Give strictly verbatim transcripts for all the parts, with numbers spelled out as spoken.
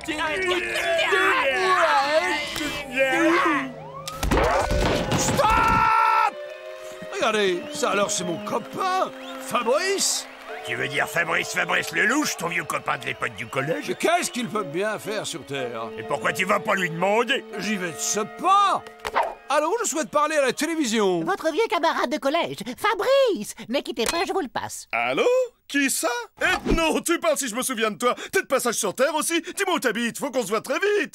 Stop! Regardez, ça alors c'est mon copain, Fabrice. Tu veux dire Fabrice, Fabrice le louche, ton vieux copain de l'époque du collège? Mais qu'est-ce qu'il peut bien faire sur Terre? Et pourquoi tu vas pas lui demander? J'y vais de ce pas. Alors, je souhaite parler à la télévision. Votre vieux camarade de collège, Fabrice. Ne quittez pas, je vous le passe. Allô? Qui ça? Eh non, tu parles si je me souviens de toi. T'es de passage sur Terre aussi? Dis-moi où t'habites, faut qu'on se voit très vite.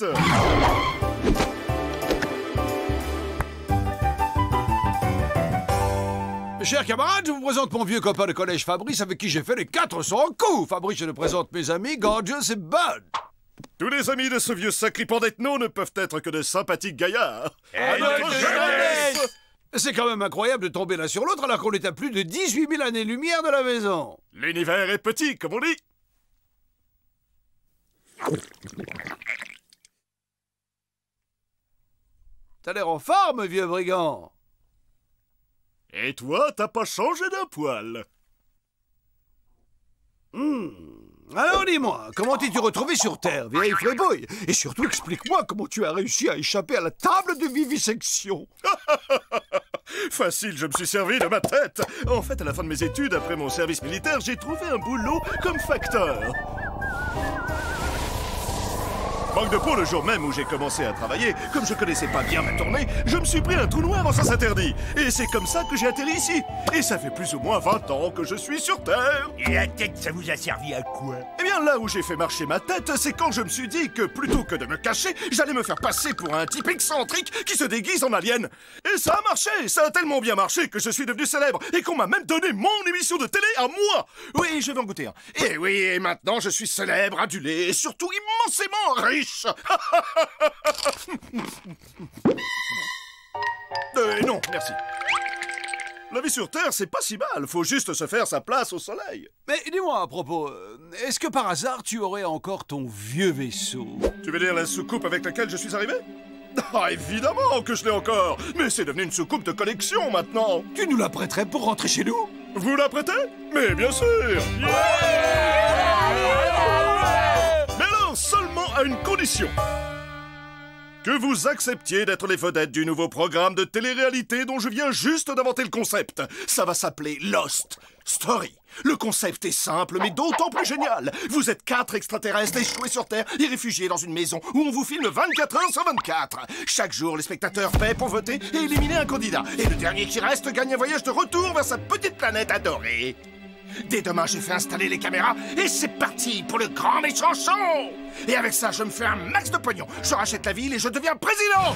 Chers camarades, je vous présente mon vieux copain de collège Fabrice avec qui j'ai fait les quatre cents coups. Fabrice, je te présente mes amis Gorgeous et Bud. Tous les amis de ce vieux sacripant d'ethno ne peuvent être que de sympathiques gaillards. À notre jeunesse! C'est quand même incroyable de tomber l'un sur l'autre alors qu'on est à plus de dix-huit mille années-lumière de la maison. L'univers est petit, comme on dit. T'as l'air en forme, vieux brigand. Et toi, t'as pas changé d'un poil. Hmm. Alors dis-moi, comment t'es-tu retrouvé sur Terre, vieille frébouille? Et surtout, explique-moi comment tu as réussi à échapper à la table de vivisection. Facile, je me suis servi de ma tête. En fait, à la fin de mes études, après mon service militaire, j'ai trouvé un boulot comme facteur. Manque de peau, le jour même où j'ai commencé à travailler, comme je connaissais pas bien ma tournée, je me suis pris un trou noir en sens interdit. Et c'est comme ça que j'ai atterri ici. Et ça fait plus ou moins vingt ans que je suis sur Terre. Et la tête, ça vous a servi à quoi? Eh bien, là où j'ai fait marcher ma tête, c'est quand je me suis dit que plutôt que de me cacher, j'allais me faire passer pour un type excentrique qui se déguise en alien. Et ça a marché, ça a tellement bien marché que je suis devenu célèbre et qu'on m'a même donné mon émission de télé à moi. Oui, je vais en goûter un. Et oui, et maintenant je suis célèbre, adulé et surtout immensément riche. euh, non, merci. La vie sur Terre, c'est pas si mal. Faut juste se faire sa place au soleil. Mais dis-moi à propos, est-ce que par hasard tu aurais encore ton vieux vaisseau? Tu veux dire la soucoupe avec laquelle je suis arrivé? Ah, évidemment que je l'ai encore. Mais c'est devenu une soucoupe de collection maintenant. Tu nous la prêterais pour rentrer chez nous? Vous la prêtez? Mais bien sûr. Mais alors, seulement à une condition. Que vous acceptiez d'être les vedettes du nouveau programme de télé-réalité dont je viens juste d'inventer le concept. Ça va s'appeler Lost Story. Le concept est simple, mais d'autant plus génial. Vous êtes quatre extraterrestres échoués sur Terre et réfugiés dans une maison où on vous filme vingt-quatre heures sur vingt-quatre. Chaque jour, les spectateurs paient pour voter et éliminer un candidat. Et le dernier qui reste gagne un voyage de retour vers sa petite planète adorée. Dès demain, j'ai fait installer les caméras et c'est parti pour le grand méchant show. Et avec ça, je me fais un max de pognon. Je rachète la ville et je deviens président.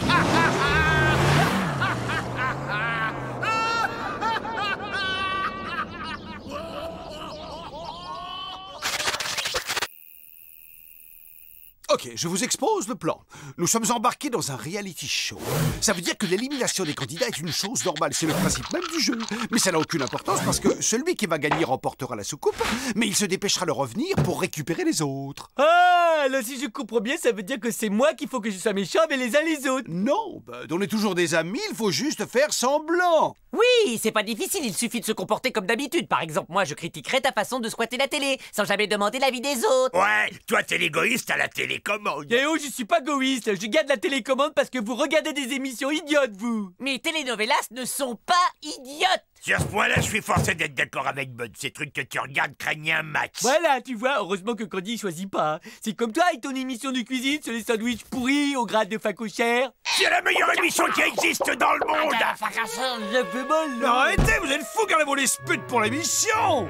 Ok, je vous expose le plan. Nous sommes embarqués dans un reality show. Ça veut dire que l'élimination des candidats est une chose normale. C'est le principe même du jeu. Mais ça n'a aucune importance parce que celui qui va gagner remportera la soucoupe, mais il se dépêchera de revenir pour récupérer les autres. Ah, là, si je comprends bien, ça veut dire que c'est moi qu'il faut que je sois méchant avec les uns les autres. Non, ben, on est toujours des amis, il faut juste faire semblant. Oui, c'est pas difficile, il suffit de se comporter comme d'habitude. Par exemple, moi, je critiquerais ta façon de squatter la télé, sans jamais demander l'avis des autres. Ouais, toi, t'es l'égoïste à la télécommande. Et oh, je suis pas égoïste, je garde la télécommande parce que vous regardez des émissions idiotes, vous. Mes telenovelas ne sont pas idiotes. Sur ce point-là, je suis forcé d'être d'accord avec Bud. Ces trucs que tu regardes craignent un match. Voilà, tu vois, heureusement que Candy choisit pas. Hein. C'est comme toi avec ton émission de cuisine sur les sandwichs pourris au grade de facochère. C'est la meilleure émission qui existe dans le monde. Ça fait mal, là. Arrêtez, vous êtes fous, gardez-vous les spuds pour l'émission.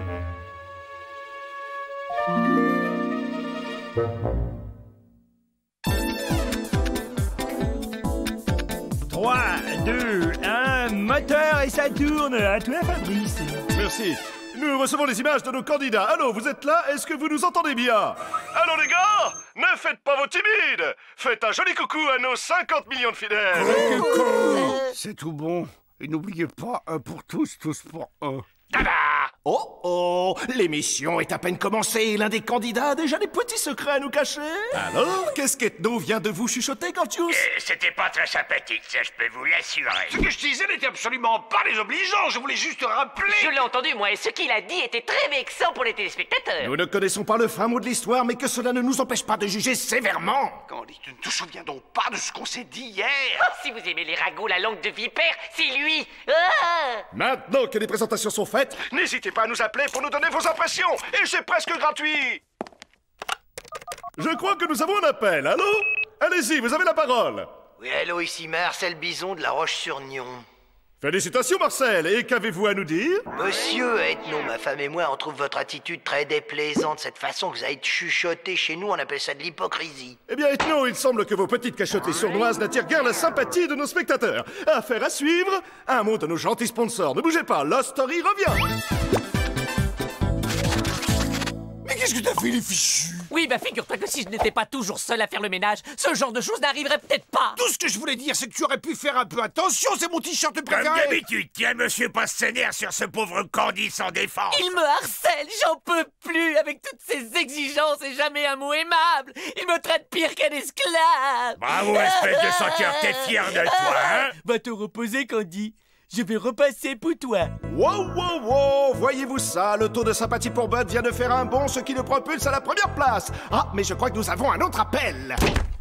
trois, deux, un, moteur et ça tourne. À toi, Fabrice. Merci. Nous recevons les images de nos candidats. Allô, vous êtes là? Est-ce que vous nous entendez bien? Allô, les gars? Ne faites pas vos timides. Faites un joli coucou à nos cinquante millions de fidèles. C'est tout bon. Et n'oubliez pas, un pour tous, tous pour un. Tada! Oh oh, l'émission est à peine commencée et l'un des candidats a déjà des petits secrets à nous cacher. Alors, qu'est-ce qu'Ethno vient de vous chuchoter, Gorgius? Euh, C'était pas très sympathique, ça, je peux vous l'assurer. Ce que je disais n'était absolument pas désobligeant, je voulais juste rappeler... Je l'ai entendu, moi, et ce qu'il a dit était très vexant pour les téléspectateurs. Nous ne connaissons pas le fin mot de l'histoire, mais que cela ne nous empêche pas de juger sévèrement. Candy, tu ne te souviens donc pas de ce qu'on s'est dit hier? Oh, si vous aimez les ragots, la langue de vipère, c'est lui. Ah! Maintenant que les présentations sont faites, N'hésitez pas à nous appeler pour nous donner vos impressions, et c'est presque gratuit. je crois que nous avons un appel. Allô? Allez-y, vous avez la parole. Oui, allô, ici Marcel Bison de La Roche-sur-Nion. Félicitations, Marcel. Et qu'avez-vous à nous dire? Monsieur Ethno, ma femme et moi, on trouve votre attitude très déplaisante. Cette façon que vous avez de chuchoter chez nous, on appelle ça de l'hypocrisie. Eh bien, Ethno, il semble que vos petites cachotées sournoises n'attirent guère la sympathie de nos spectateurs. Affaire à suivre. Un mot de nos gentils sponsors. Ne bougez pas, Lost Story revient. Mais qu'est-ce que t'as fait, les fichus? Oui, bah figure-toi que si je n'étais pas toujours seul à faire le ménage, ce genre de choses n'arriverait peut-être pas. Tout ce que je voulais dire, c'est que tu aurais pu faire un peu attention, c'est mon t-shirt Comme préféré. d'habitude, tiens, monsieur pas sénère sur ce pauvre Candy sans défense. Il me harcèle, j'en peux plus avec toutes ces exigences et jamais un mot aimable. Il me traite pire qu'un esclave. Bravo, espèce de senteur, t'es fier de toi, hein? Va te reposer, Candy. Je vais repasser pour toi. Wow, wow, wow. Voyez-vous ça? Le taux de sympathie pour Bud vient de faire un bond, ce qui le propulse à la première place. Ah, mais je crois que nous avons un autre appel.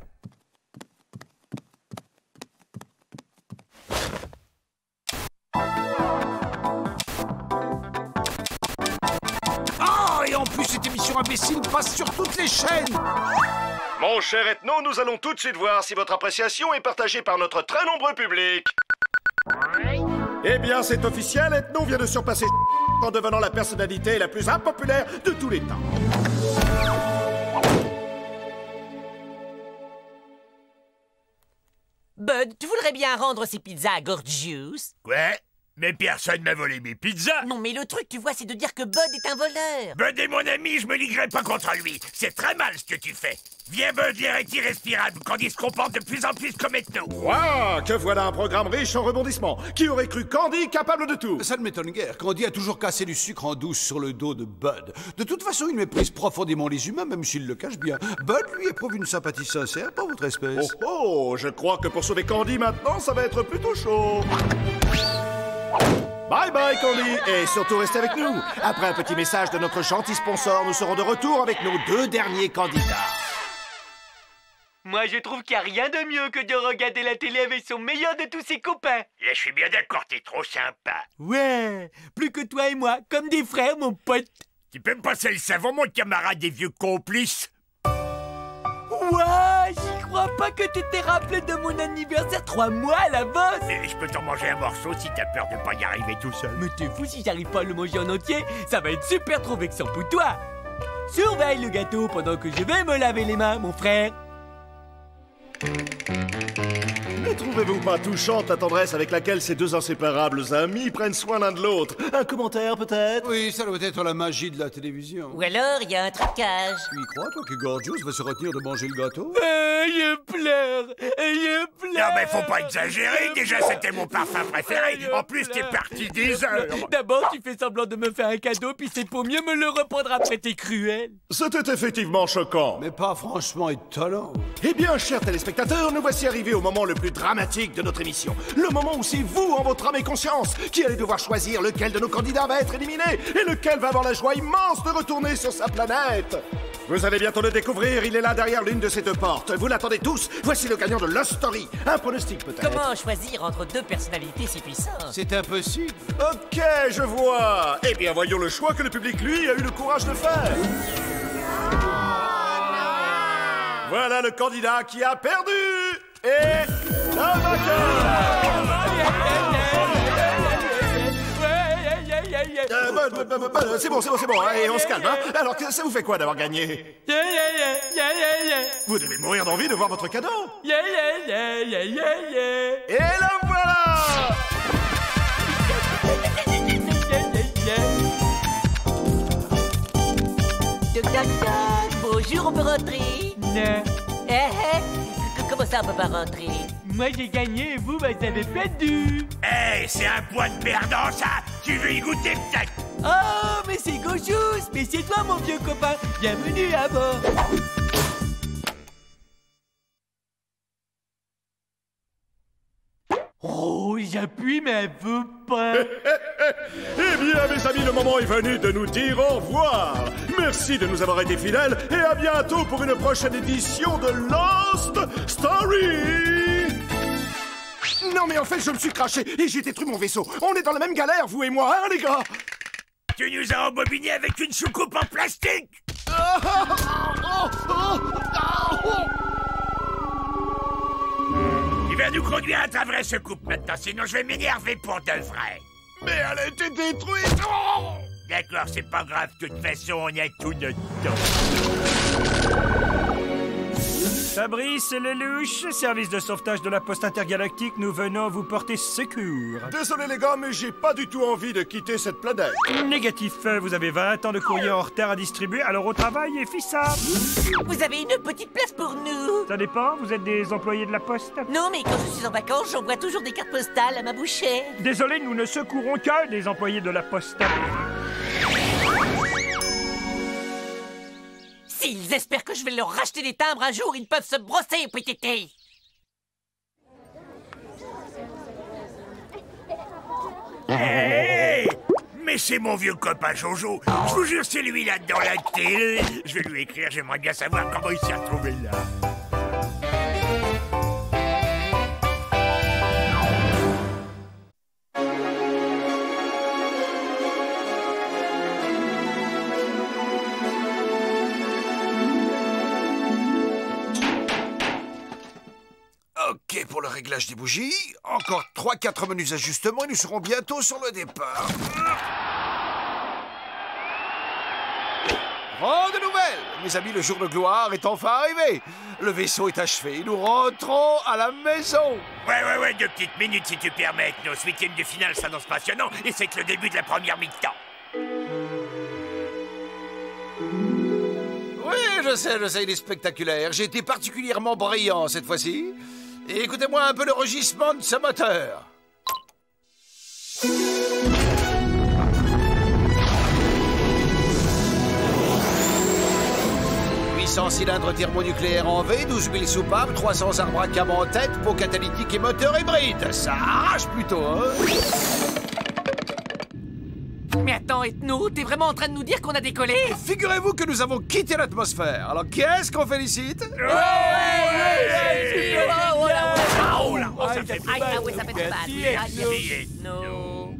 Ah, et en plus, cette émission imbécile passe sur toutes les chaînes. Mon cher Ethno, nous allons tout de suite voir si votre appréciation est partagée par notre très nombreux public. Eh bien, c'est officiel, Ethno vient de surpasser en devenant la personnalité la plus impopulaire de tous les temps. Bud, tu voudrais bien rendre ces pizzas à Gorgius? Ouais, mais personne m'a volé mes pizzas. Non, mais le truc, tu vois, c'est de dire que Bud est un voleur. Bud est mon ami, je me liguerai pas contre lui. C'est très mal ce que tu fais. Viens, Bud, l'irrite irrespirable, Candy se comporte de plus en plus comme Ethno. Waouh, que voilà un programme riche en rebondissements. Qui aurait cru Candy capable de tout? Ça ne m'étonne guère. Candy a toujours cassé du sucre en douce sur le dos de Bud. De toute façon, il méprise profondément les humains, même s'il le cache bien. Bud, lui, éprouve une sympathie sincère pour votre espèce. Oh oh, je crois que pour sauver Candy maintenant, ça va être plutôt chaud. Bye bye Candy, et surtout restez avec nous. Après un petit message de notre gentil sponsor, nous serons de retour avec nos deux derniers candidats. Moi, je trouve qu'il n'y a rien de mieux que de regarder la télé avec son meilleur de tous ses copains. Là, je suis bien d'accord, t'es trop sympa. Ouais, plus que toi et moi, comme des frères, mon pote. Tu peux me passer le savon, mon camarade des vieux complices? Ouais, j'y crois pas que tu t'es rappelé de mon anniversaire trois mois à l'avance. Et je peux t'en manger un morceau si t'as peur de pas y arriver tout seul. Mais t'es fou, si j'arrive pas à le manger en entier, ça va être super trop vexant pour toi. Surveille le gâteau pendant que je vais me laver les mains, mon frère. Ne trouvez-vous pas touchante la tendresse avec laquelle ces deux inséparables amis prennent soin l'un de l'autre? Un commentaire peut-être? Oui, ça doit être la magie de la télévision. Ou alors, il y a un trucage. Tu y crois, toi, que Gorgius va se retenir de manger le gâteau? Euh, je pleure, je pleure. Non mais faut pas exagérer, déjà c'était mon parfum préféré. En plus t'es parti des heures. D'abord, tu fais semblant de me faire un cadeau, puis c'est pour mieux me le reprendre après, t'es cruel. C'était effectivement choquant. Mais pas franchement étonnant. Eh bien, chers téléspectateurs, nous voici arrivés au moment le plus dramatique de notre émission. Le moment où c'est vous, en votre âme et conscience, qui allez devoir choisir lequel de nos candidats va être éliminé et lequel va avoir la joie immense de retourner sur sa planète. Vous allez bientôt le découvrir, il est là derrière l'une de ces deux portes. Vous l'attendez tous, voici le gagnant de Lost Story. Un pronostic peut-être? Comment choisir entre deux personnalités si puissantes? C'est impossible. Ok, je vois. Eh bien, voyons le choix que le public, lui, a eu le courage de faire. Voilà le candidat qui a perdu. Et le vainqueur. Euh, bah, bah, bah, bah, c'est bon, c'est bon, c'est bon, et on se calme, hein. Alors, que- ça vous fait quoi d'avoir gagné? Vous devez mourir d'envie de voir votre cadeau. Et le voilà. Toc toc toc. Bonjour, on peut rentrer? Non, Eh eh. C- Comment ça, on peut pas rentrer? moi j'ai gagné et vous, vous avez perdu. Eh, c'est un point de perdant ça. Tu veux y goûter peut-être? Oh, mais c'est Gauchous! Mais c'est toi, mon vieux copain! Bienvenue à bord! Oh, j'appuie, mais elle veut pas! Eh bien, mes amis, le moment est venu de nous dire au revoir. Merci de nous avoir été fidèles et à bientôt pour une prochaine édition de Lost Story. Non, mais en fait, je me suis craché et j'ai détruit mon vaisseau. On est dans la même galère, vous et moi, hein, les gars? Tu nous as embobiné avec une soucoupe en plastique. Tu vas nous conduire à ta vraie soucoupe maintenant, sinon je vais m'énerver pour de vrai. Mais elle a été détruite. Oh! D'accord, c'est pas grave, de toute façon, on a tout notre temps. Fabrice Lelouch, service de sauvetage de la Poste intergalactique, nous venons vous porter secours. Désolé les gars, mais j'ai pas du tout envie de quitter cette planète. Négatif, vous avez vingt ans de courrier en retard à distribuer, alors au travail et fissa. Vous avez une petite place pour nous? Ça dépend, vous êtes des employés de la Poste? Non, mais quand je suis en vacances, j'envoie toujours des cartes postales à ma bouchée. Désolé, nous ne secourons que des employés de la Poste. S'ils espèrent que je vais leur racheter des timbres un jour, ils peuvent se brosser, P T T. Hey, mais c'est mon vieux copain Jojo. Je vous jure, c'est lui là dans la télé. Je vais lui écrire, j'aimerais bien savoir comment il s'est retrouvé là. Ok pour le réglage des bougies. Encore trois quatre menus ajustements et nous serons bientôt sur le départ. Grande nouvelle! Mes amis, le jour de gloire est enfin arrivé. Le vaisseau est achevé. Nous rentrons à la maison. Ouais, ouais, ouais, deux petites minutes si tu permets. Nos huitièmes de finale s'annoncent passionnants et c'est que le début de la première mi-temps. Oui, je sais, je sais, il est spectaculaire. J'ai été particulièrement brillant cette fois-ci. Et écoutez-moi un peu le rugissement de ce moteur. huit cents cylindres thermonucléaires en V, douze mille soupapes, trois cents arbres à cam en tête, pot catalytique et moteur hybride. Ça arrache plutôt, hein? Mais attends, Ethno, t'es vraiment en train de nous dire qu'on a décollé? Figurez-vous que nous avons quitté l'atmosphère. Alors qu'est-ce qu'on félicite? Oh là, oh, ça fait mal. Ah ouais, ça fait mal. Merci, Ethno.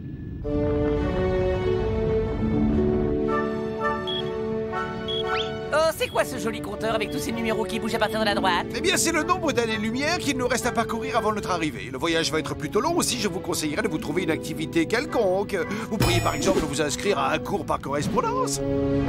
Oh, c'est quoi ce joli compteur avec tous ces numéros qui bougent à partir de la droite? Eh bien, c'est le nombre d'années-lumière qu'il nous reste à parcourir avant notre arrivée. Le voyage va être plutôt long aussi, je vous conseillerais de vous trouver une activité quelconque. Vous pourriez par exemple vous inscrire à un cours par correspondance.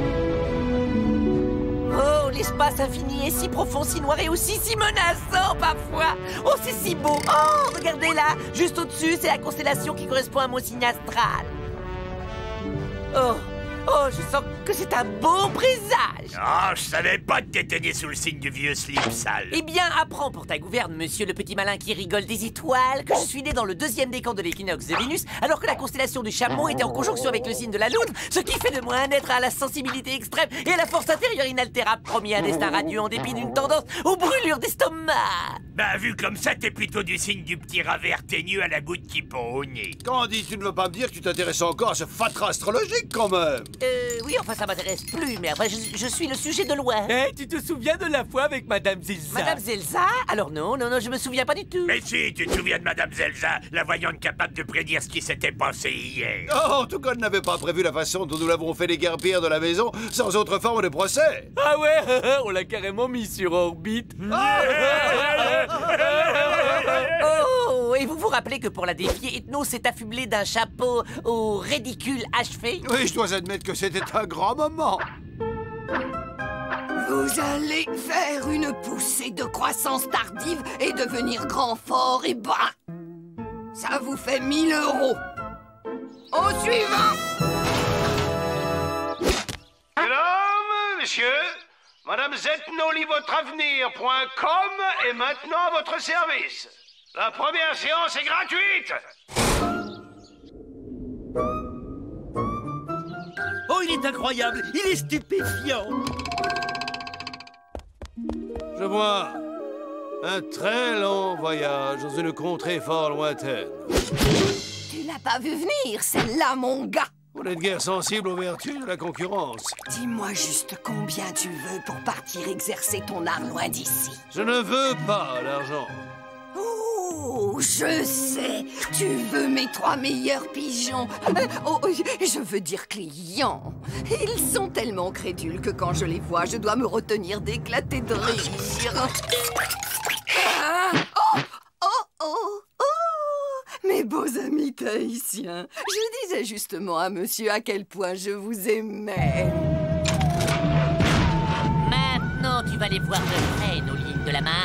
Oh, l'espace infini est si profond, si noir et aussi si menaçant parfois. Oh, c'est si beau. Oh, regardez là, juste au-dessus, c'est la constellation qui correspond à mon signe astral. Oh, oh, je sens que c'est un beau présage. Oh, je savais pas que t'étais né sous le signe du vieux slip sale. Eh bien, apprends pour ta gouverne, monsieur le petit malin qui rigole des étoiles, que je suis né dans le deuxième décan de l'équinoxe de Vénus, alors que la constellation du Chameau était en conjonction avec le signe de la Loutre, ce qui fait de moi un être à la sensibilité extrême et à la force intérieure inaltérable, promis un destin radieux en dépit d'une tendance aux brûlures d'estomac. Bah, vu comme ça, t'es plutôt du signe du petit rat vert teigneux à la goutte qui pend au nez. Candy, tu ne veux pas me dire que tu t'intéresses encore à ce fatras astrologique quand même? Euh, oui, enfin, ça m'intéresse plus, mais enfin, je, je suis le sujet de loin. Eh, tu te souviens de la fois avec Madame Zelza? Madame Zelza? Alors non, non, non, je me souviens pas du tout. Mais si, tu te souviens de Madame Zelza, la voyante capable de prédire ce qui s'était passé hier. Oh, en tout cas, elle n'avait pas prévu la façon dont nous l'avons fait déguerpir de la maison sans autre forme de procès. Ah ouais, on l'a carrément mis sur orbite. Oh, et vous vous rappelez que pour la défier, Ethno s'est affublé d'un chapeau au ridicule achevé? Oui, je dois admettre que c'était un grand moment. Vous allez faire une poussée de croissance tardive et devenir grand, fort et bas. Ça vous fait mille euros. Au suivant. Mesdames, messieurs, Madame Zetnoli, votre avenir point com est maintenant à votre service. La première séance est gratuite. Il est incroyable, il est stupéfiant. Je vois un très long voyage dans une contrée fort lointaine. Tu l'as pas vu venir, celle-là, mon gars. Vous n'êtes guère sensible aux vertus de la concurrence. Dis-moi juste combien tu veux pour partir exercer ton art loin d'ici. Je ne veux pas l'argent. Oh, je sais. Tu veux mes trois meilleurs pigeons. Euh, oh, je veux dire clients. Ils sont tellement crédules que quand je les vois, je dois me retenir d'éclater de rire. Ah, oh, oh, oh, oh, mes beaux amis tahitiens. Je disais justement à monsieur à quel point je vous aimais. Maintenant, tu vas les voir de près, nos lignes de la main.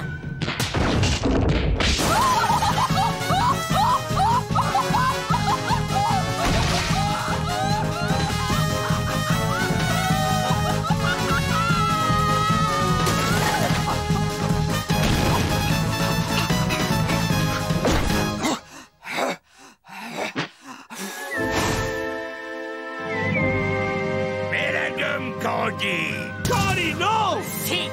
Mais la gomme Candy. Candy, non! Si!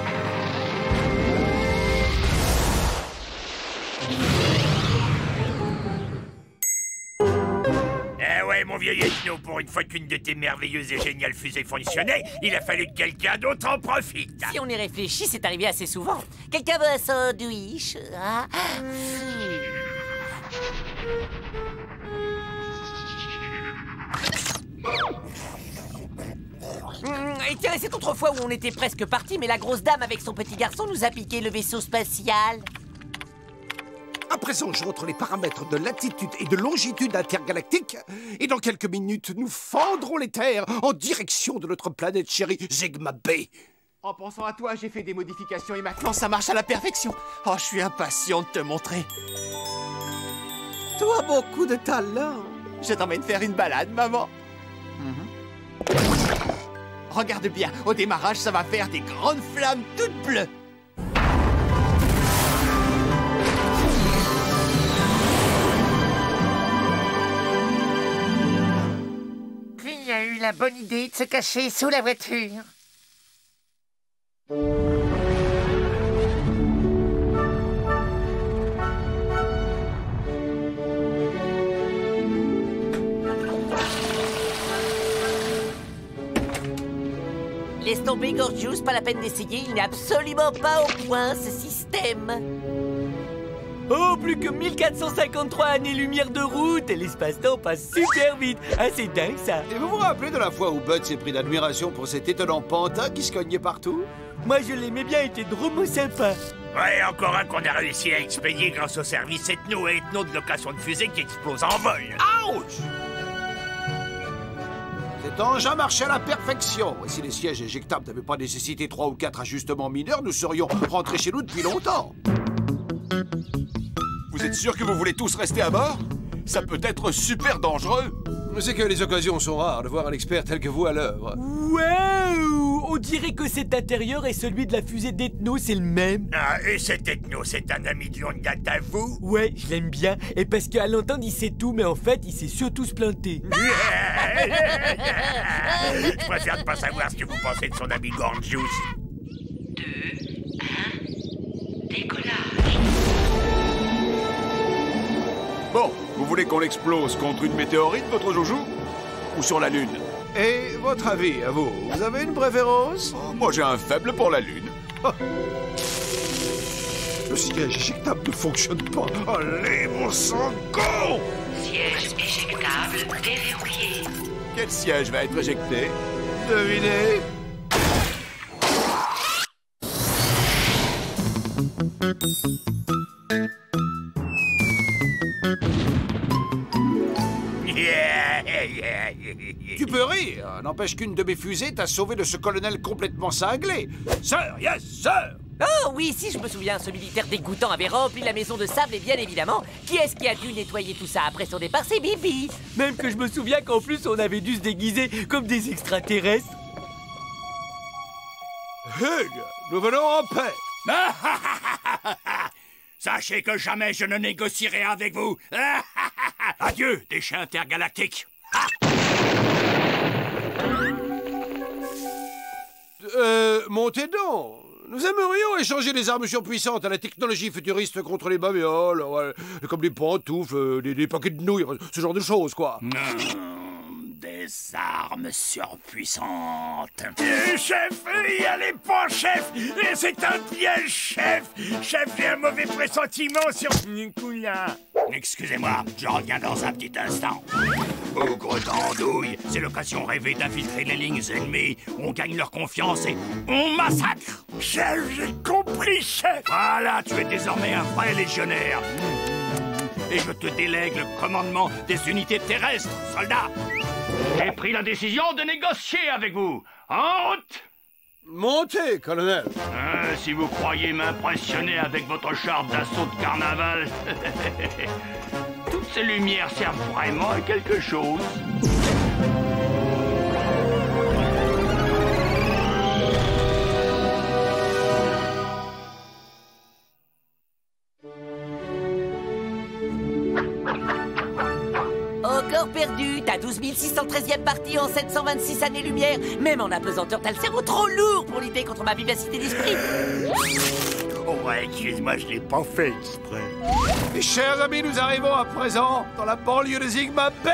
Eh ouais, mon vieux Ethno, pour une fois qu'une de tes merveilleuses et géniales fusées fonctionnait, il a fallu que quelqu'un d'autre en profite. Si on y réfléchit, c'est arrivé assez souvent. Quelqu'un veut un sandwich, hein? Et tiens, c'est autrefois où on était presque parti, mais la grosse dame avec son petit garçon nous a piqué le vaisseau spatial. À présent, je rentre les paramètres de latitude et de longitude intergalactique. Et dans quelques minutes, nous fendrons les terres en direction de notre planète chérie, Zegma B. En pensant à toi, j'ai fait des modifications et maintenant ça marche à la perfection. Oh, je suis impatient de te montrer. Tu as beaucoup de talent. Je t'emmène faire une balade, maman. Mm-hmm. Regarde bien, au démarrage, ça va faire des grandes flammes toutes bleues. Qui a eu la bonne idée de se cacher sous la voiture? Laisse tomber, Gorgeous, pas la peine d'essayer, il n'est absolument pas au point, ce système. Oh, plus que mille quatre cent cinquante-trois années-lumière de route et l'espace-temps passe super vite. Ah, c'est dingue, ça. Et vous vous rappelez de la fois où Bud s'est pris d'admiration pour cet étonnant pantin qui se cognait partout? Moi, je l'aimais bien, il était drôlement sympa. Ouais, encore un qu'on a réussi à expédier grâce au service Ethno et Ethno de location de fusée qui explose en vol. Ouch! Cet engin marchait à la perfection. Et si les sièges éjectables n'avaient pas nécessité trois ou quatre ajustements mineurs, nous serions rentrés chez nous depuis longtemps. Vous êtes sûr que vous voulez tous rester à bord? Ça peut être super dangereux. Mais c'est que les occasions sont rares de voir un expert tel que vous à l'œuvre. Waouh! On dirait que cet intérieur et celui de la fusée d'Ethno, c'est le même. Ah, et cet Ethno, c'est un ami de longue date à vous? Ouais, je l'aime bien. Et parce qu'à l'entendre, il sait tout, mais en fait, il sait surtout se planter. Je préfère ne pas savoir ce que vous pensez de son ami Gorgeous. deux, un, décollage. Bon, vous voulez qu'on l'explose contre une météorite, votre joujou? Ou sur la Lune? Et votre avis, à vous? Vous avez une préférence? Oh, moi, j'ai un faible pour la Lune. Oh. Le siège éjectable ne fonctionne pas. Allez, mon sang, go! Siège éjectable déverrouillé. Quel siège va être éjecté? Devinez. Tu peux rire, n'empêche qu'une de mes fusées t'a sauvé de ce colonel complètement cinglé. Sir, yes, sir! Oh oui, si je me souviens, ce militaire dégoûtant avait rempli la maison de sable et bien évidemment, qui est-ce qui a dû nettoyer tout ça après son départ? C'est Bibi. Même que je me souviens qu'en plus, on avait dû se déguiser comme des extraterrestres. Hugh, nous venons en paix. Sachez que jamais je ne négocierai avec vous. Adieu, déchets intergalactiques. Ah. Euh, montez donc. Nous aimerions échanger des armes surpuissantes à la technologie futuriste contre les babioles, ouais, comme des pantoufles, des, des paquets de nouilles, ce genre de choses, quoi. Non, des armes surpuissantes. Eh, chef, y allez pas, chef. C'est un piège, chef. Chef, j'ai un mauvais pressentiment sur Nicolas. Excusez-moi, je reviens dans un petit instant. Bougre d'andouille, c'est l'occasion rêvée d'infiltrer les lignes ennemies. On gagne leur confiance et on massacre. Chef, j'ai compris, chef. Voilà, tu es désormais un vrai légionnaire. Et je te délègue le commandement des unités terrestres, soldats. J'ai pris la décision de négocier avec vous. En route! Montez, colonel. Ah, si vous croyez m'impressionner avec votre char d'assaut de carnaval, toutes ces lumières servent vraiment à quelque chose. Encore perdu, t'as douze mille six cent treizième partie en sept cent vingt-six années-lumière. Même en apesanteur, t'as le cerveau trop lourd pour lutter contre ma vivacité d'esprit. Oh ouais, excuse-moi, je l'ai pas fait exprès. Et chers amis, nous arrivons à présent dans la banlieue de Sigma B.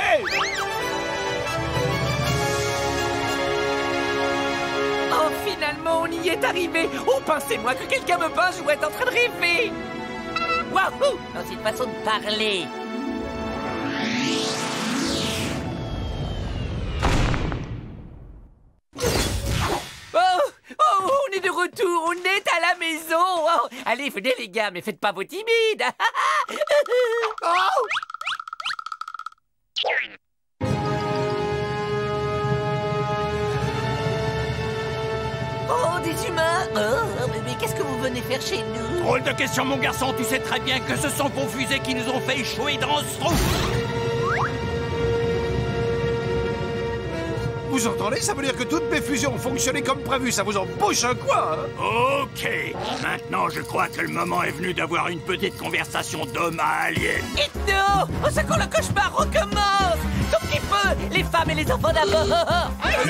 Oh, finalement, on y est arrivé. Oh, pensez-moi que quelqu'un me pince, je dois être en train de rêver. Waouh, c'est une façon de parler. De retour, on est à la maison. Oh, allez, venez les gars, mais faites pas vos timides. Oh, oh, des humains. Oh, mais, mais qu'est-ce que vous venez faire chez nous? Drôle de question, mon garçon. Tu sais très bien que ce sont vos fusées qui nous ont fait échouer dans ce trou. Vous entendez? Ça veut dire que toutes mes fusions ont fonctionné comme prévu. Ça vous embauche un coin, hein? Ok. Maintenant, je crois que le moment est venu d'avoir une petite conversation d'homme à alien. Et non! Au secours, le cauchemar recommence! Tout petit peu! Les femmes et les enfants d'abord!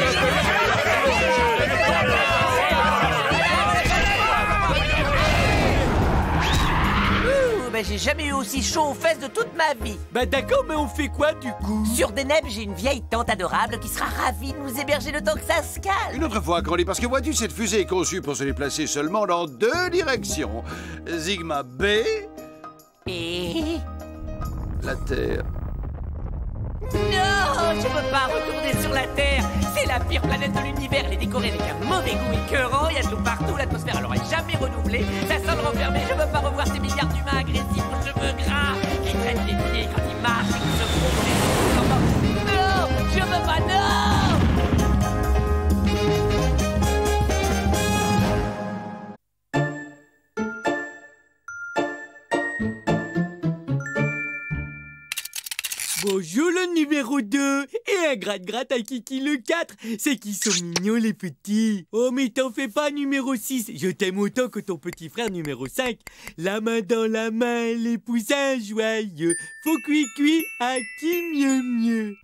Bah, j'ai jamais eu aussi chaud aux fesses de toute ma vie. Bah d'accord, mais on fait quoi du coup? Sur Deneb, j'ai une vieille tante adorable qui sera ravie de nous héberger le temps que ça se calme. Une autre fois, Crowley, parce que vois-tu, cette fusée est conçue pour se déplacer seulement dans deux directions. Sigma B... Et... la Terre. Non, je peux pas retourner sur la Terre. C'est la pire planète de l'univers. Elle est décorée avec un mauvais goût écœurant. Il y a de l'eau partout. L'atmosphère, elle aurait jamais renouvelé. Ça sent le renfermé. Je veux pas revoir ces milliards d'humains agressifs aux cheveux gras qui traînent les pieds quand ils marchent et qui se font les os. Non, je veux pas, non. Bonjour le numéro deux et un gratte-gratte à Kiki le quatre. C'est qu'ils sont mignons les petits. Oh mais t'en fais pas numéro six. Je t'aime autant que ton petit frère numéro cinq. La main dans la main, les poussins joyeux. Faut cuit-cuit à qui mieux mieux.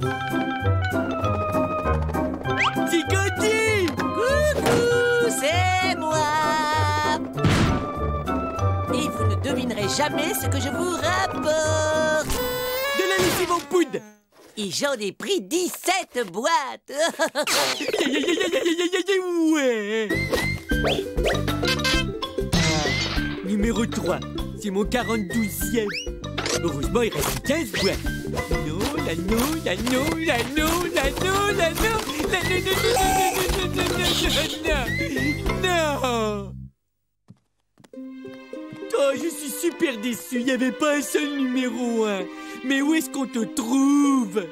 C'est Candy. Coucou, c'est moi. Et vous ne devinerez jamais ce que je vous rapporte. De la lessive en poudre. Et j'en ai pris dix-sept boîtes. Ouais. Numéro trois, c'est mon quarante-douzième. Heureusement, il reste quinze boîtes. Non, la non, la non, la non, la non, la non, la non, non, non, non. Oh, je suis super déçu, il n'y avait pas un seul numéro un. Mais où est-ce qu'on te trouve?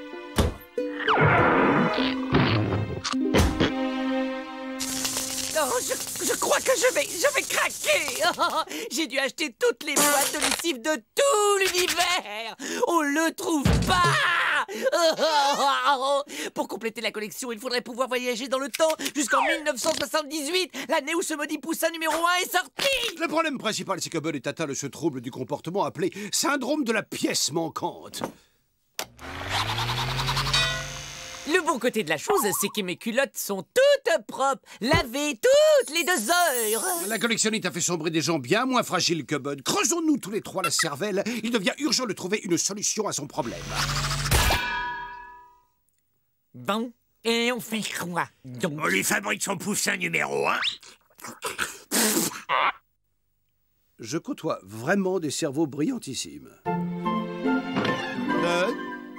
Oh, je, je crois que je vais, je vais craquer. Oh, j'ai dû acheter toutes les boîtes de lessive de tout l'univers. On le trouve pas. Oh, pour compléter la collection, il faudrait pouvoir voyager dans le temps jusqu'en mille neuf cent soixante-dix-huit, l'année où ce maudit poussin numéro un est sorti. Le problème principal, c'est que Bud est atteint de ce trouble du comportement appelé syndrome de la pièce manquante. Le bon côté de la chose, c'est que mes culottes sont toutes propres, lavées toutes les deux heures. La collectionnite a fait sombrer des gens bien moins fragiles que Bud. Creusons-nous tous les trois la cervelle. Il devient urgent de trouver une solution à son problème. Bon, et on fait quoi donc? On lui fabrique son poussin numéro un. Je côtoie vraiment des cerveaux brillantissimes. Bud?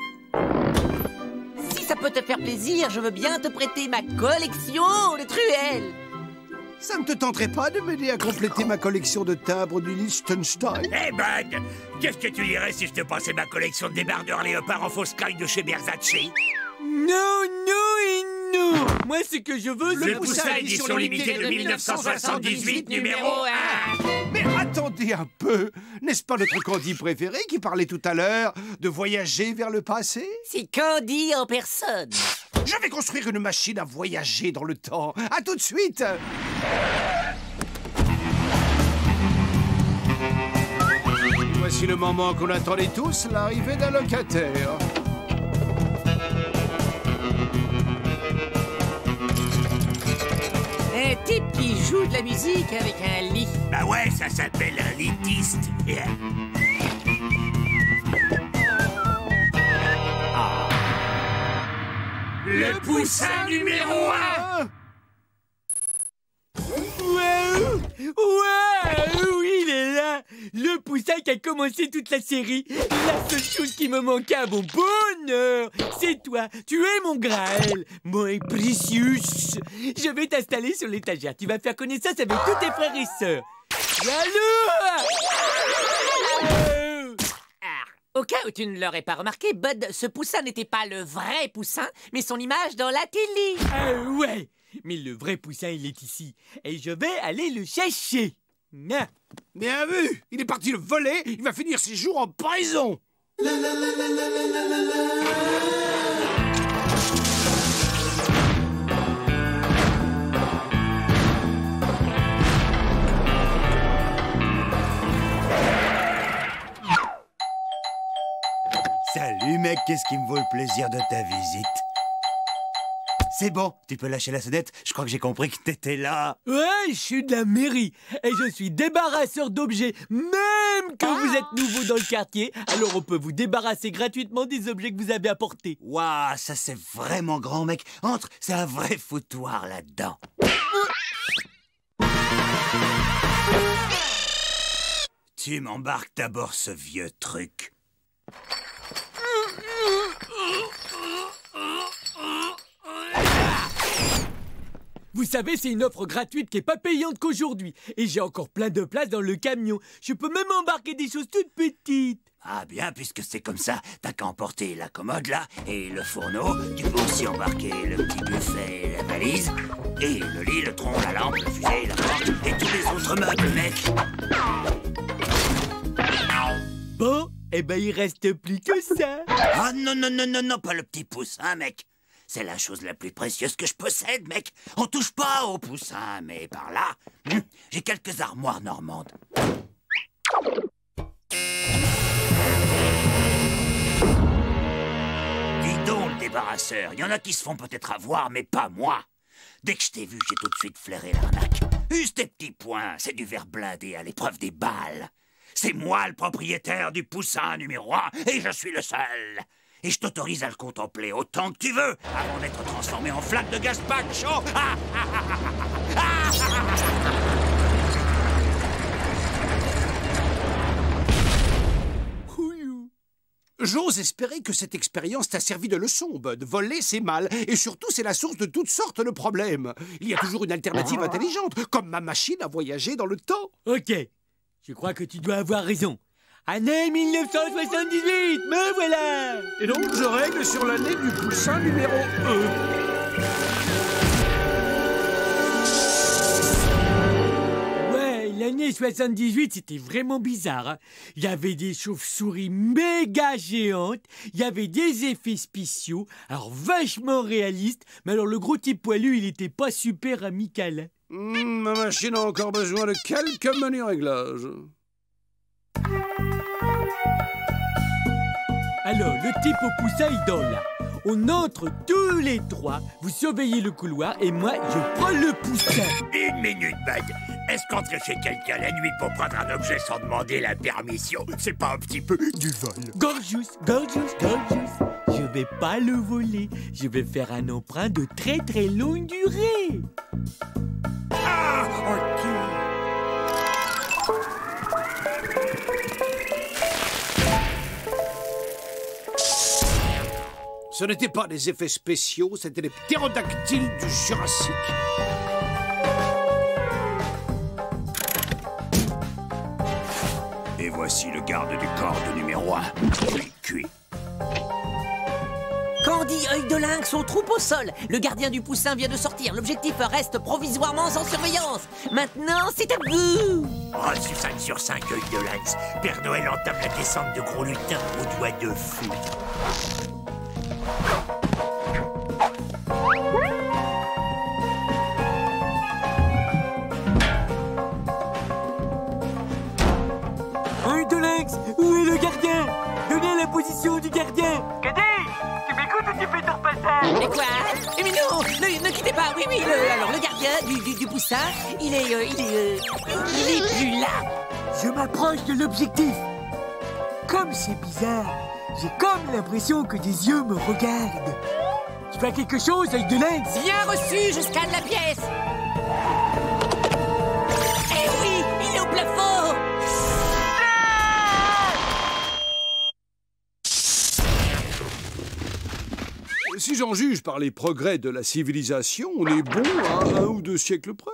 Si ça peut te faire plaisir, je veux bien te prêter ma collection de truelles. Ça ne te tenterait pas de m'aider à compléter ma collection de timbres du Liechtenstein? Eh hey Bud, qu'est-ce que tu dirais si je te passais ma collection de débardeurs léopards en fausse caille de chez Versace? Non, non et non. Moi, ce que je veux, le, le poussin édition limitée de mille neuf cent soixante-dix-huit, numéro un. Mais attendez un peu. N'est-ce pas notre Candy préféré qui parlait tout à l'heure de voyager vers le passé? C'est Candy en personne. Je vais construire une machine à voyager dans le temps. À tout de suite. Voici le moment qu'on attendait tous, l'arrivée d'un locataire. Un type qui joue de la musique avec un lit. Bah ouais, ça s'appelle un litiste. Yeah. Ah. Le poussin numéro un. Waouh! Waouh! Il est là! Le poussin qui a commencé toute la série. La seule chose qui me manquait à mon bonheur, c'est toi. Tu es mon Graël, mon précieux. Je vais t'installer sur l'étagère. Tu vas faire connaissance avec tous tes frères et sœurs. Allô! Au cas où tu ne l'aurais pas remarqué, Bud, ce poussin n'était pas le vrai poussin, mais son image dans la télé. Ah ouais! Mais le vrai poussin, il est ici. Et je vais aller le chercher. Ah. Bien vu! Il est parti le voler, il va finir ses jours en prison! Salut mec, qu'est-ce qui me vaut le plaisir de ta visite? C'est bon, tu peux lâcher la sonnette, je crois que j'ai compris que t'étais là. Ouais, je suis de la mairie et je suis débarrasseur d'objets, même que vous êtes nouveau dans le quartier, alors on peut vous débarrasser gratuitement des objets que vous avez apportés. Waouh, ça c'est vraiment grand mec, entre, c'est un vrai foutoir là-dedans. Tu m'embarques d'abord ce vieux truc. Vous savez, c'est une offre gratuite qui est pas payante qu'aujourd'hui. Et j'ai encore plein de place dans le camion. Je peux même embarquer des choses toutes petites. Ah bien, puisque c'est comme ça, t'as qu'à emporter la commode là, et le fourneau. Tu peux aussi embarquer le petit buffet, la valise, et le lit, le tronc, la lampe, le fusée, la porte, et tous les autres meubles, mec. Bon, eh ben il reste plus que ça. Ah non, non, non, non, non, pas le petit poussin, mec. C'est la chose la plus précieuse que je possède, mec. On touche pas au poussin, mais par là, hum, j'ai quelques armoires normandes. Dis donc, le débarrasseur, il y en a qui se font peut-être avoir, mais pas moi. Dès que je t'ai vu, j'ai tout de suite flairé l'arnaque. Use tes petits poings, c'est du verre blindé à l'épreuve des balles. C'est moi le propriétaire du poussin numéro un, et je suis le seul. Et je t'autorise à le contempler autant que tu veux, avant d'être transformé en flaque de gazpacho. Ah, ah, ah, ah, ah, ah. J'ose espérer que cette expérience t'a servi de leçon, Bud. Voler, c'est mal, et surtout, c'est la source de toutes sortes de problèmes. Il y a toujours une alternative intelligente, comme ma machine à voyager dans le temps. Ok, je crois que tu dois avoir raison. Année mille neuf cent soixante-dix-huit, me voilà. Et donc, je règle sur l'année du poussin numéro un. L'année soixante-dix-huit, c'était vraiment bizarre. Hein. Il y avait des chauves-souris méga géantes, il y avait des effets spéciaux, alors vachement réalistes, mais alors le gros type poilu, il était pas super amical. Mmh, ma machine a encore besoin de quelques menus réglages. Alors, le type au poussin, il dort là. On entre tous les trois, vous surveillez le couloir et moi, je prends le poussin. Une minute, Bud. Est-ce qu'entrer chez quelqu'un la nuit pour prendre un objet sans demander la permission, c'est pas un petit peu du vol? Gorgeous, gorgeous, gorgeous. Je vais pas le voler. Je vais faire un emprunt de très très longue durée. Ah, ok. Ce n'étaient pas des effets spéciaux, c'était les ptérodactyles du Jurassique. Et voici le garde du corps de numéro un. Cuit, cuit. Candy, œil de lynx, on troupe au sol. Le gardien du poussin vient de sortir. L'objectif reste provisoirement sans surveillance. Maintenant, c'est à vous. Reçu cinq sur cinq, œil de lynx. Père Noël entame la descente de gros lutins aux doigts de fou. Œil de lynx, où est le gardien? Donnez la position du gardien. Caddy, tu m'écoutes ou tu fais ton passage? Mais quoi? Eh mais non, ne, ne quittez pas. Oui, oui, le, alors le gardien du, du, du poussin, il est, euh, il est, euh, il est plus là. Je m'approche de l'objectif. Comme c'est bizarre, j'ai comme l'impression que des yeux me regardent. Tu fais quelque chose, œil de lynx? Bien reçu, je scanne la pièce. Eh oui, il est au plafond. Si j'en juge par les progrès de la civilisation, on est bon à un ou deux siècles près.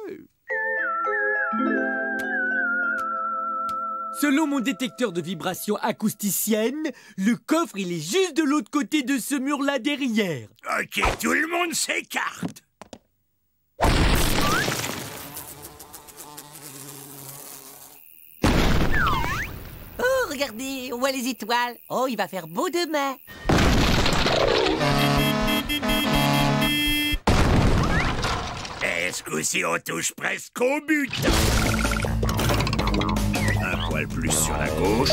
Selon mon détecteur de vibrations acousticiennes, le coffre, il est juste de l'autre côté de ce mur-là derrière. Ok, tout le monde s'écarte. Oh, regardez, on voit les étoiles. Oh, il va faire beau demain. Est-ce qu'aussi on touche presque au but? Un poil plus sur la gauche.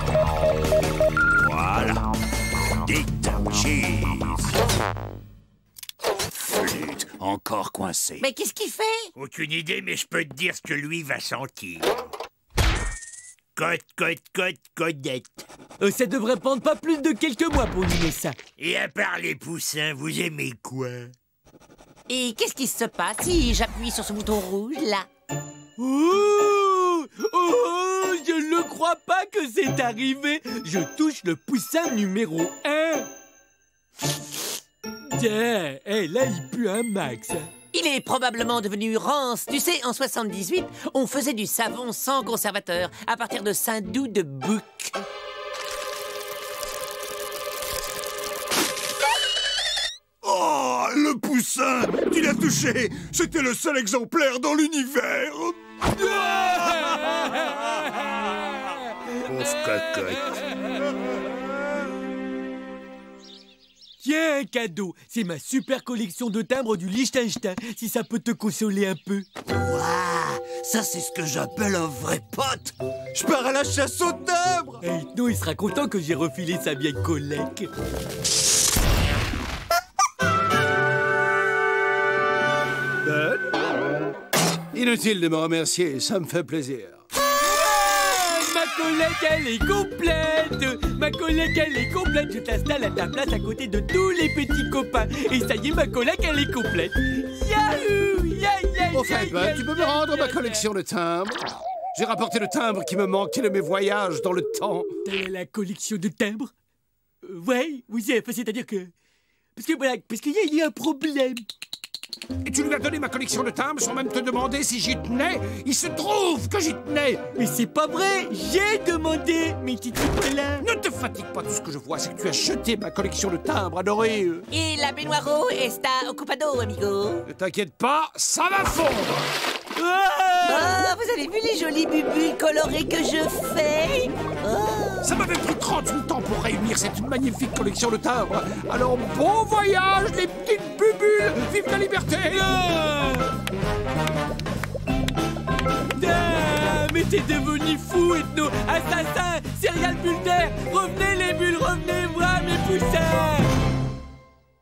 Voilà. Dites cheese. Flûte, encore coincé. Mais qu'est-ce qu'il fait? Aucune idée, mais je peux te dire ce que lui va sentir. Cote, cote, cote, codette. Euh, ça devrait prendre pas plus de quelques mois pour limer ça. Et à part les poussins, vous aimez quoi? Et qu'est-ce qui se passe si j'appuie sur ce bouton rouge, là? Oh, oh, je ne crois pas que c'est arrivé. Je touche le poussin numéro un. Tiens, hey, là, il pue un max. Il est probablement devenu rance. Tu sais, en soixante-dix-huit, on faisait du savon sans conservateur à partir de saindoux de bouc. Oh, le poussin! Tu l'as touché! C'était le seul exemplaire dans l'univers! Pauvre cocotte. Tiens, un cadeau. C'est ma super collection de timbres du Liechtenstein, si ça peut te consoler un peu. Waouh, ça c'est ce que j'appelle un vrai pote. Je pars à la chasse aux timbres. Hey, non, il sera content que j'ai refilé sa vieille collègue. Ben, inutile de me remercier, ça me fait plaisir. Ma collègue, elle est complète. Ma collègue, elle est complète. Je t'installe à ta place à côté de tous les petits copains. Et ça y est, ma collègue, elle est complète. Yahoo! Ya, ya, Enfin, ya, Ben, ya, tu peux me ya, rendre ya, ma collection de timbres? J'ai rapporté le timbre qui me manquait de mes voyages dans le temps. ya. La collection de timbres? euh, Ouais, oui, c'est- c'est-à-dire que... Parce que voilà, parce qu'il y, a- il y a un problème. Et tu lui as donné ma collection de timbres sans même te demander si j'y tenais. Il se trouve que j'y tenais. Mais c'est pas vrai. J'ai demandé, mais tu t'es pas là. Ne te fatigue pas, tout ce que je vois, c'est que tu as jeté ma collection de timbres adorés. Et la baignoire está occupado, amigo. Ne t'inquiète pas, ça va fondre. Oh, vous avez vu les jolies bubules colorées que je fais? Oh. Ça m'avait pris trente-huit ans pour réunir cette magnifique collection de timbres. Alors bon voyage, les petites bubules. Vive la liberté. Ah, mais t'es devenu fou, Ethno. Assassin, serial bulle d'air. Revenez les bulles, revenez voir mes poussins.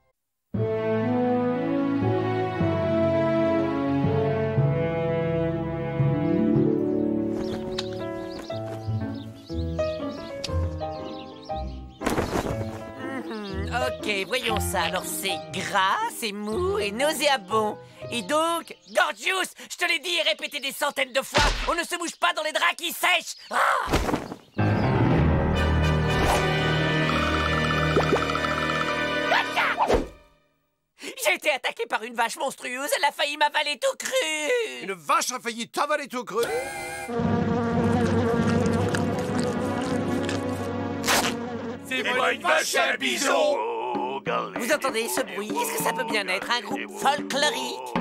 Ok, voyons ça. Alors c'est gras, c'est mou et nauséabond. Et donc, Gorgeous, je te l'ai dit et répété des centaines de fois, on ne se bouge pas dans les draps qui sèchent. Ah! J'ai été attaqué par une vache monstrueuse, elle a failli m'avaler tout cru. Une vache a failli t'avaler tout cru? C'est moi une vache et un bison. Vous entendez ce bruit? Est-ce que ça peut bien être un groupe folklorique?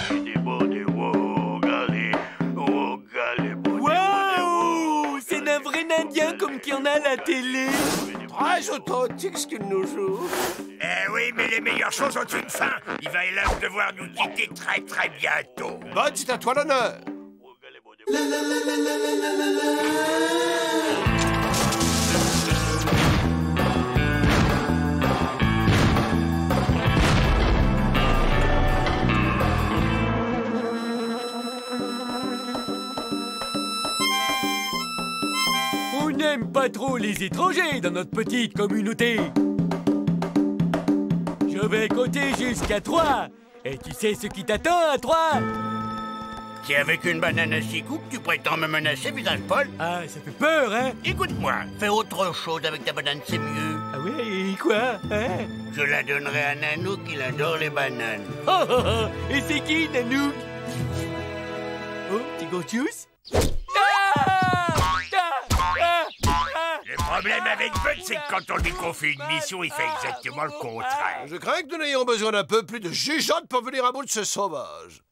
Waouh! C'est un vrai Indien comme qu'il y en a à la télé. Très authentique ce qu'il nous joue. Eh oui, mais les meilleures choses ont une fin. Il va hélas devoir nous quitter très très bientôt. Bon, c'est à toi l'honneur. On n'aime pas trop les étrangers dans notre petite communauté. Je vais compter jusqu'à trois. Et tu sais ce qui t'attend à trois? C'est avec une banane à six coups que tu prétends me menacer, visage Paul? Ah, ça fait peur, hein? Écoute-moi, fais autre chose avec ta banane, c'est mieux. Ah ouais, et quoi, hein? Je la donnerai à Nanook, il adore les bananes. Oh, oh, oh. Et c'est qui, Nanook? Oh, c'est Gorgeous? Le problème avec Bud, c'est que quand on lui confie une mission, il fait exactement le contraire. Je crains que nous n'ayons besoin d'un peu plus de jugeote pour venir à bout de ce sauvage.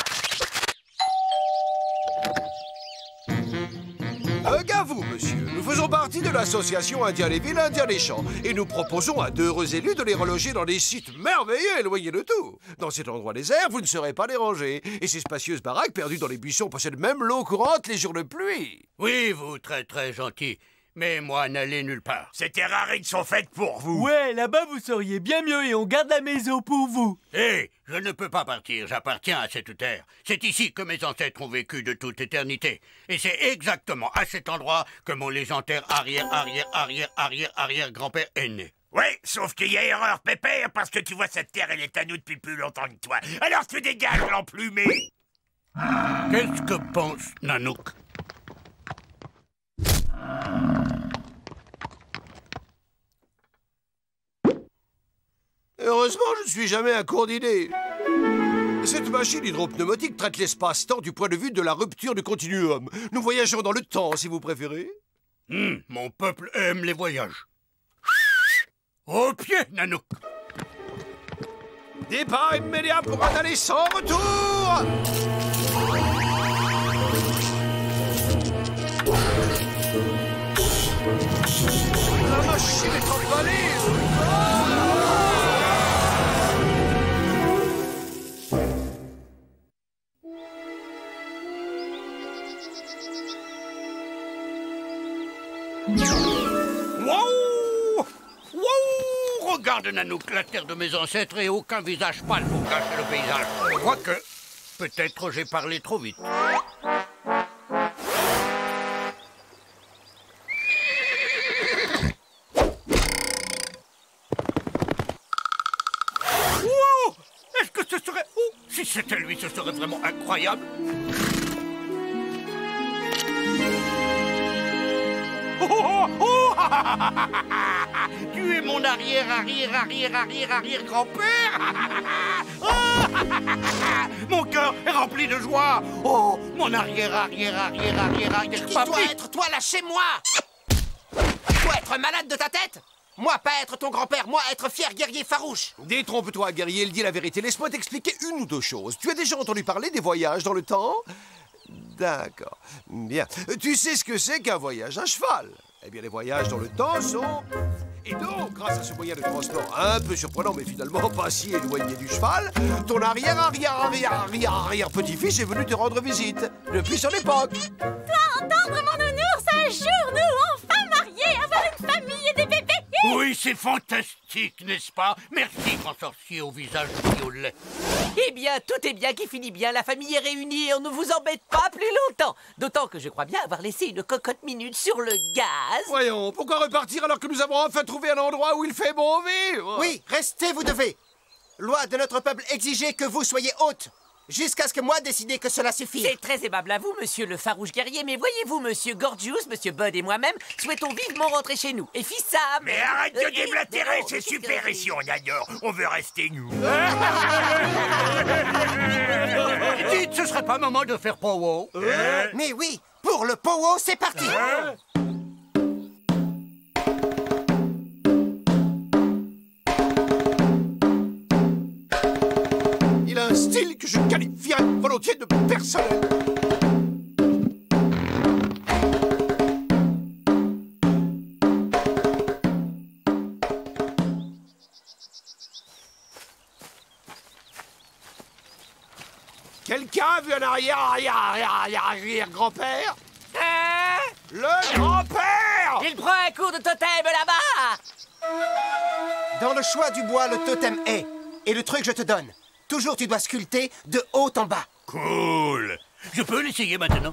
Euh, gars, vous, monsieur, nous faisons partie de l'association Indien les villes, Indien les champs, et nous proposons à d'heureux élus de les reloger dans des sites merveilleux éloignés de tout. Dans cet endroit désert, vous ne serez pas dérangés, et ces spacieuses baraques perdues dans les buissons possèdent même l'eau courante les jours de pluie. Oui, vous, très très gentil. Mais moi, n'allez nulle part. Ces terrarides sont faites pour vous. Ouais, là-bas, vous seriez bien mieux et on garde la maison pour vous. Hé, hey, je ne peux pas partir, j'appartiens à cette terre. C'est ici que mes ancêtres ont vécu de toute éternité. Et c'est exactement à cet endroit que mon légendaire arrière, arrière, arrière, arrière, arrière grand-père est né. Oui, sauf qu'il y a erreur, Pépère, parce que tu vois, cette terre, elle est à nous depuis plus longtemps que toi. Alors tu dégages, l'emplumé. Qu'est-ce que pense Nanook? Heureusement, je ne suis jamais à court d'idées. Cette machine hydropneumatique traite l'espace-temps du point de vue de la rupture du continuum. Nous voyageons dans le temps, si vous préférez. Mmh, mon peuple aime les voyages. Au pied, Nanook. Départ immédiat pour un aller sans retour. La machine est emballée. Wow! Wow! Regarde, Nanook, la terre de mes ancêtres et aucun visage pâle pour cacher le paysage. Quoique, peut-être j'ai parlé trop vite. Wow! Est-ce que ce serait... Oh, si c'était lui, ce serait vraiment incroyable. Oh, oh, oh. Tu es mon arrière, arrière, arrière, arrière, arrière grand-père. Mon cœur est rempli de joie. Oh, mon arrière, arrière, arrière, arrière, arrière. Qui doit être toi, lâchez-moi. Toi être malade de ta tête? Moi, pas être ton grand-père, moi, être fier guerrier farouche. Détrompe-toi, guerrier, il dit la vérité. Laisse-moi t'expliquer une ou deux choses. Tu as déjà entendu parler des voyages dans le temps? D'accord. Bien. Tu sais ce que c'est qu'un voyage à cheval? Eh bien, les voyages dans le temps sont... Et donc, grâce à ce moyen de transport un peu surprenant, mais finalement pas si éloigné du cheval, ton arrière, arrière, arrière, arrière, arrière petit-fils est venu te rendre visite. Depuis son époque. Toi, entendre mon nounours un jour, nous, enfin mariés, avoir une famille et des bébés. Oui, c'est fantastique, n'est-ce pas? Merci, grand sorcier au visage violet. Eh bien, tout est bien qui finit bien. La famille est réunie et on ne vous embête pas plus longtemps. Donc, D'autant que je crois bien avoir laissé une cocotte minute sur le gaz. Voyons, pourquoi repartir alors que nous avons enfin trouvé un endroit où il fait bon vivre? Oui, restez, vous devez. Loi de notre peuple exigeait que vous soyez hôtes, jusqu'à ce que moi décide que cela suffit. C'est très aimable à vous, monsieur le farouche guerrier, mais voyez-vous, monsieur Gorgeous, monsieur Bud et moi-même souhaitons vivement rentrer chez nous. Et Fissam... Mais arrête de Euh, déblatérer, non, c'est qu'est-ce super que- ici, on adore. On veut rester nous. Dites, ce serait pas le moment de faire pow-wow? Mais oui, pour le powo, c'est parti. Il a un style que je qualifierais volontiers de personnel. Quelqu'un a vu un arrière, arrière, arrière, arrière, arrière grand-père? Hein? Le grand-père! Il prend un cours de totem là-bas! Dans le choix du bois, le totem est. Et le truc, je te donne. Toujours, tu dois sculpter de haut en bas. Cool. Je peux l'essayer maintenant?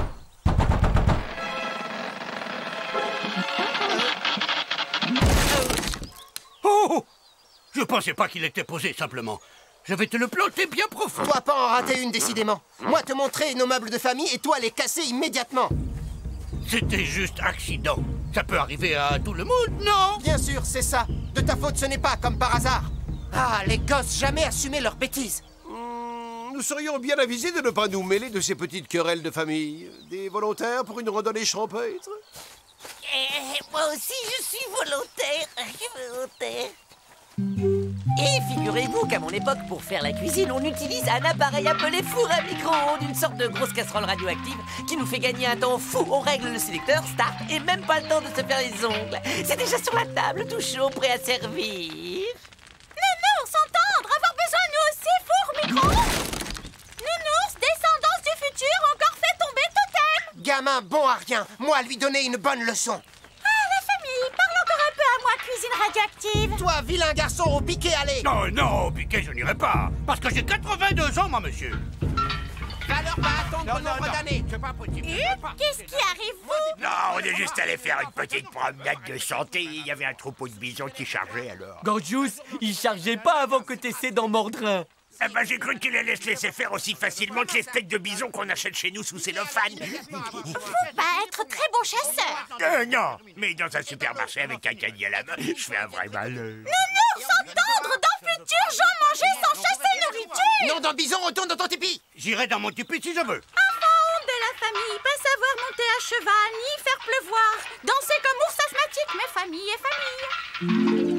Oh! Je pensais pas qu'il était posé, simplement. Je vais te le planter bien profond. Toi, pas en rater une, décidément. Moi, te montrer nos meubles de famille et toi, les casser immédiatement. C'était juste accident. Ça peut arriver à tout le monde, non? Bien sûr, c'est ça. De ta faute, ce n'est pas comme par hasard. Ah, les gosses, jamais assumer leurs bêtises. Nous serions bien avisés de ne pas nous mêler de ces petites querelles de famille. Des volontaires pour une randonnée champêtre? Eh, moi aussi, je suis volontaire. volontaire. Et figurez-vous qu'à mon époque, pour faire la cuisine, on utilise un appareil appelé four à micro-ondes, une sorte de grosse casserole radioactive qui nous fait gagner un temps fou. On règle le sélecteur, start, et même pas le temps de se faire les ongles. C'est déjà sur la table, tout chaud, prêt à servir. Nounours, entendre, avoir besoin nous aussi, four micro. Nounours, descendance du futur, encore fait tomber totem. Gamin bon à rien. Moi, lui donner une bonne leçon. Ah, la famille, parle encore un peu à moi, cuisine radioactive. Toi, vilain garçon, au piquet, allez. Non, non, au piquet, je n'irai pas. Parce que j'ai quatre-vingt-deux ans, moi, monsieur. Va leur pas attendre le nombre d'années. C'est pas possible. Qu'est-ce qui arrive, vous? Non, on est juste allé faire une petite promenade de santé. Il y avait un troupeau de bisons qui chargeait alors. Gorgeous, il chargeait pas avant que t'essaies d'en mordre un. Ah bah j'ai cru qu'il allait se laisser faire aussi facilement que les steaks de bison qu'on achète chez nous sous cellophane. Faut pas être très bon chasseur. Euh, non, mais dans un supermarché avec un caddie à la main, je fais un vrai malheur. Nounours, entendre, dans le futur, j'en mangeais sans chasser nourriture. Non, dans bison, retourne dans ton tipi. J'irai dans mon tipi si je veux. Enfant honte de la famille, pas savoir monter à cheval, ni faire pleuvoir. Danser comme ours asthmatique, mais famille est famille.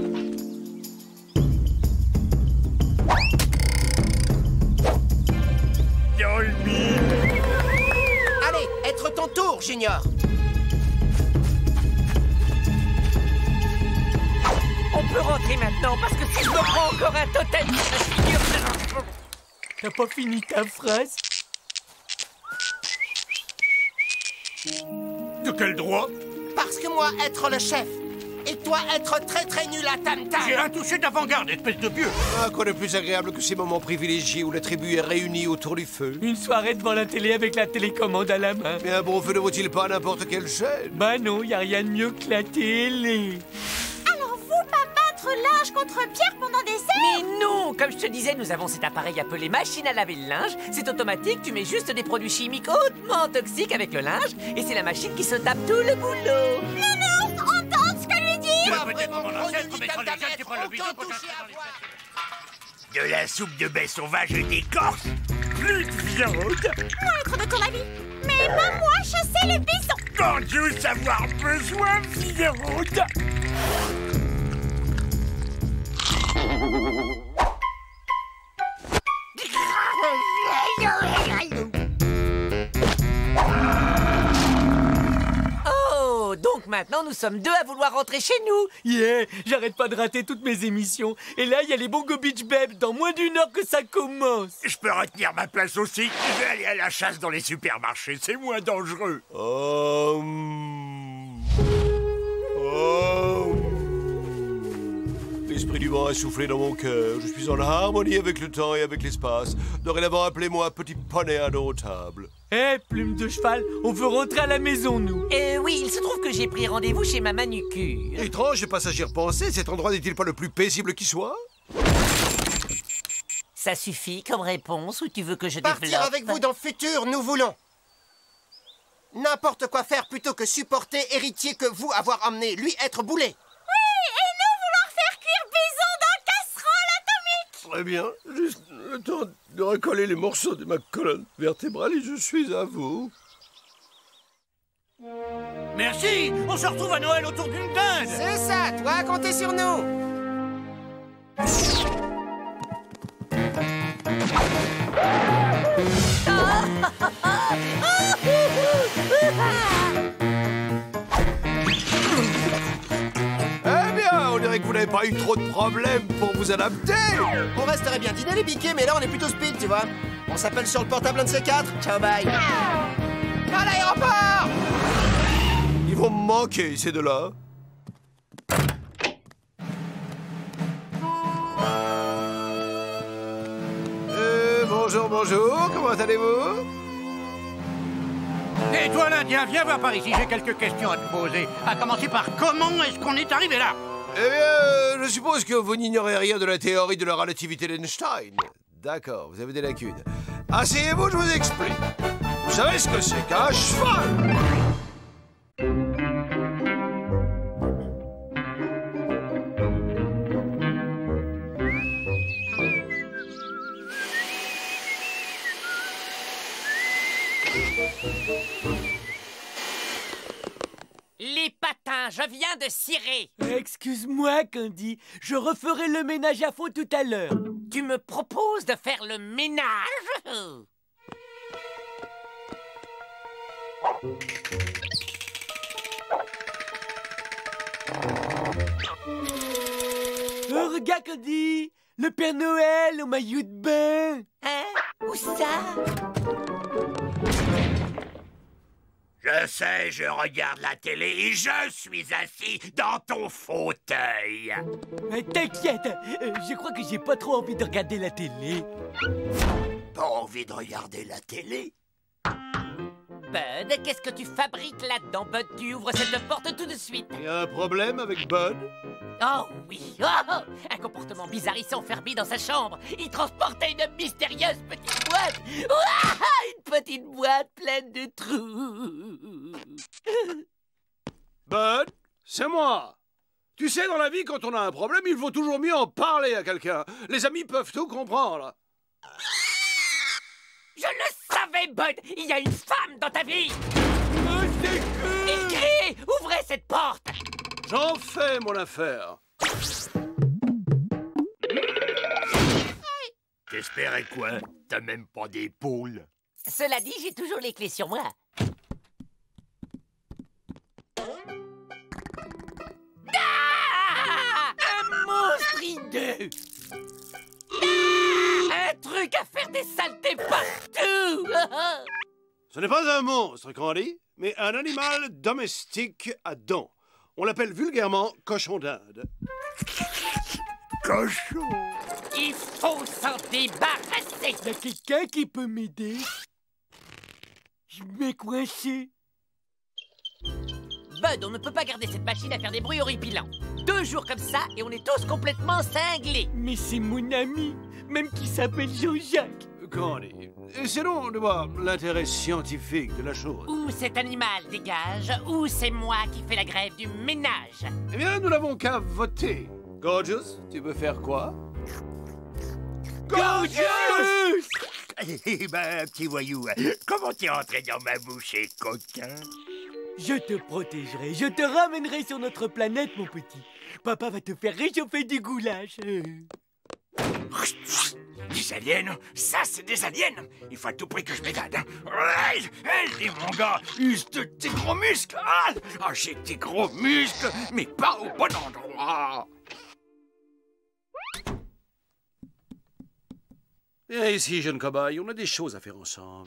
Dans le mille. Allez, être ton tour, Junior. On peut rentrer maintenant, parce que si je me prends encore un totem, je figure que... T'as pas fini ta phrase? De quel droit? Parce que moi, être le chef. Et toi, être très très nul à tam-tam. J'ai un toucher d'avant-garde, espèce de vieux. Ah, quoi de plus agréable que ces moments privilégiés où la tribu est réunie autour du feu? Une soirée devant la télé avec la télécommande à la main. Mais un bon feu ne vaut-il pas n'importe quelle chaîne? Bah non, y a rien de mieux que la télé. Alors vous, pas battre linge contre pierre pendant des heures? Mais non! Comme je te disais, nous avons cet appareil appelé machine à laver le linge. C'est automatique, tu mets juste des produits chimiques hautement toxiques avec le linge, et c'est la machine qui se tape tout le boulot. Nounours, entendre ce que lui dit. Peut-être mon ancêtre mettra les jeunes, c'est pas le bison pour chercher dans les De la soupe de baie sauvage d'écorce, plus de viande. Moi être de ton avis. Mais pas moi chasser les bisons. Gorgeous avoir besoin viande. Oh, donc maintenant nous sommes deux à vouloir rentrer chez nous. Yeah, j'arrête pas de rater toutes mes émissions. Et là, il y a les Bongo Beach Babes dans moins d'une heure que ça commence. Je peux retenir ma place aussi. Je vais aller à la chasse dans les supermarchés, c'est moins dangereux. Oh. Oh. L'esprit du vent a soufflé dans mon cœur. Je suis en harmonie avec le temps et avec l'espace. Dorénavant, appelez-moi petit poney indomptable. Hé, plume de cheval, on veut rentrer à la maison, nous. Euh, oui, il se trouve que j'ai pris rendez-vous chez ma manucure. Étrange, j'ai pas ça j'y repensé. Cet endroit n'est-il pas le plus paisible qui soit? Ça suffit comme réponse ou tu veux que je développe? Partir avec vous dans le futur, nous voulons. N'importe quoi faire plutôt que supporter héritier que vous avoir emmené, lui être boulé. Oui, et nous vouloir faire cuire bison dans casserole atomique. Très bien. Juste le temps de recoller les morceaux de ma colonne vertébrale et je suis à vous. Merci. On se retrouve à Noël autour d'une dinde. C'est ça, toi, comptez sur nous. Eh bien, on dirait que vous n'avez pas eu trop de problèmes pour vous adapter. On resterait bien dîner les biquets, mais là on est plutôt speed, tu vois. On s'appelle sur le portable un de ces quatre. Ciao, bye. À l'aéroport. Ils vont me manquer, ces deux-là. Euh, bonjour, bonjour, comment allez-vous? Et toi, l'Indien, viens voir par ici, j'ai quelques questions à te poser. À commencer par comment est-ce qu'on est arrivé là? Eh bien, je suppose que vous n'ignorez rien de la théorie de la relativité d'Einstein. D'accord, vous avez des lacunes. Asseyez-vous, je vous explique. Vous savez ce que c'est qu'un cheval? Les patins, je viens de cirer. Excuse-moi, Candy, je referai le ménage à fond tout à l'heure. Tu me proposes de faire le ménage? Oh, regarde, Candy, le Père Noël au maillot de bain. Hein? Où ça? Je sais, je regarde la télé et je suis assis dans ton fauteuil. Euh, T'inquiète, euh, je crois que j'ai pas trop envie de regarder la télé. Pas envie de regarder la télé? Bud, qu'est-ce que tu fabriques là-dedans, Bud? Tu ouvres cette porte tout de suite. Il y a un problème avec Bud? Oh oui, oh, oh, un comportement bizarre, il s'est enfermé dans sa chambre. Il transportait une mystérieuse petite boîte. Ouah, une petite boîte pleine de trous. Bud, c'est moi. Tu sais, dans la vie, quand on a un problème, il vaut toujours mieux en parler à quelqu'un. Les amis peuvent tout comprendre. Je le savais, Bud. Il y a une femme dans ta vie. Oh, c'est cool. Il crie. Ouvrez cette porte. J'en fais mon affaire. T'espérais quoi? T'as même pas d'épaule. Cela dit, j'ai toujours les clés sur moi. Ah! Un monstre hideux. Ah! Un truc à faire des saletés partout. Ce n'est pas un monstre, Candy, mais un animal domestique à dents. On l'appelle vulgairement cochon d'Inde. Cochon? Il faut s'en débarrasser. Y a quelqu'un qui peut m'aider? Je m'ai coincé. Bud, on ne peut pas garder cette machine à faire des bruits horripilants. Deux jours comme ça et on est tous complètement cinglés. Mais c'est mon ami, même qui s'appelle Jean-Jacques. Candy, essayons de voir l'intérêt scientifique de la chose. Ou cet animal dégage, ou c'est moi qui fais la grève du ménage. Eh bien, nous n'avons qu'à voter. Gorgeous, tu veux faire quoi? Gorgeous! Eh ben, petit voyou, comment t'es entré dans ma bouche, coquin? Je te protégerai, je te ramènerai sur notre planète, mon petit. Papa va te faire réchauffer du goulash. Des aliens? Ça, c'est des aliens! Il faut à tout prix que je m'évade. Hein. Allez, mon gars, use de tes gros muscles! Ah, ah j'ai tes gros muscles, mais pas au bon endroit! Viens ici, jeune cobaye, on a des choses à faire ensemble.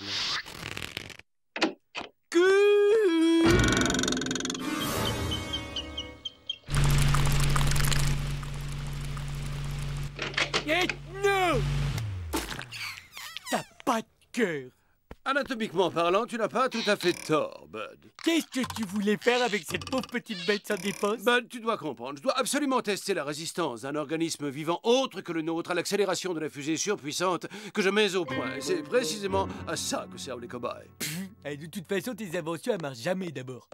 Et non! T'as pas de cœur. Anatomiquement parlant, tu n'as pas tout à fait tort, Bud. Qu'est-ce que tu voulais faire avec cette pauvre petite bête sans défense? Bud, tu dois comprendre. Je dois absolument tester la résistance d'un organisme vivant autre que le nôtre à l'accélération de la fusée surpuissante que je mets au point. Et c'est précisément à ça que servent les cobayes. De toute façon, tes inventions, elles marchent jamais d'abord.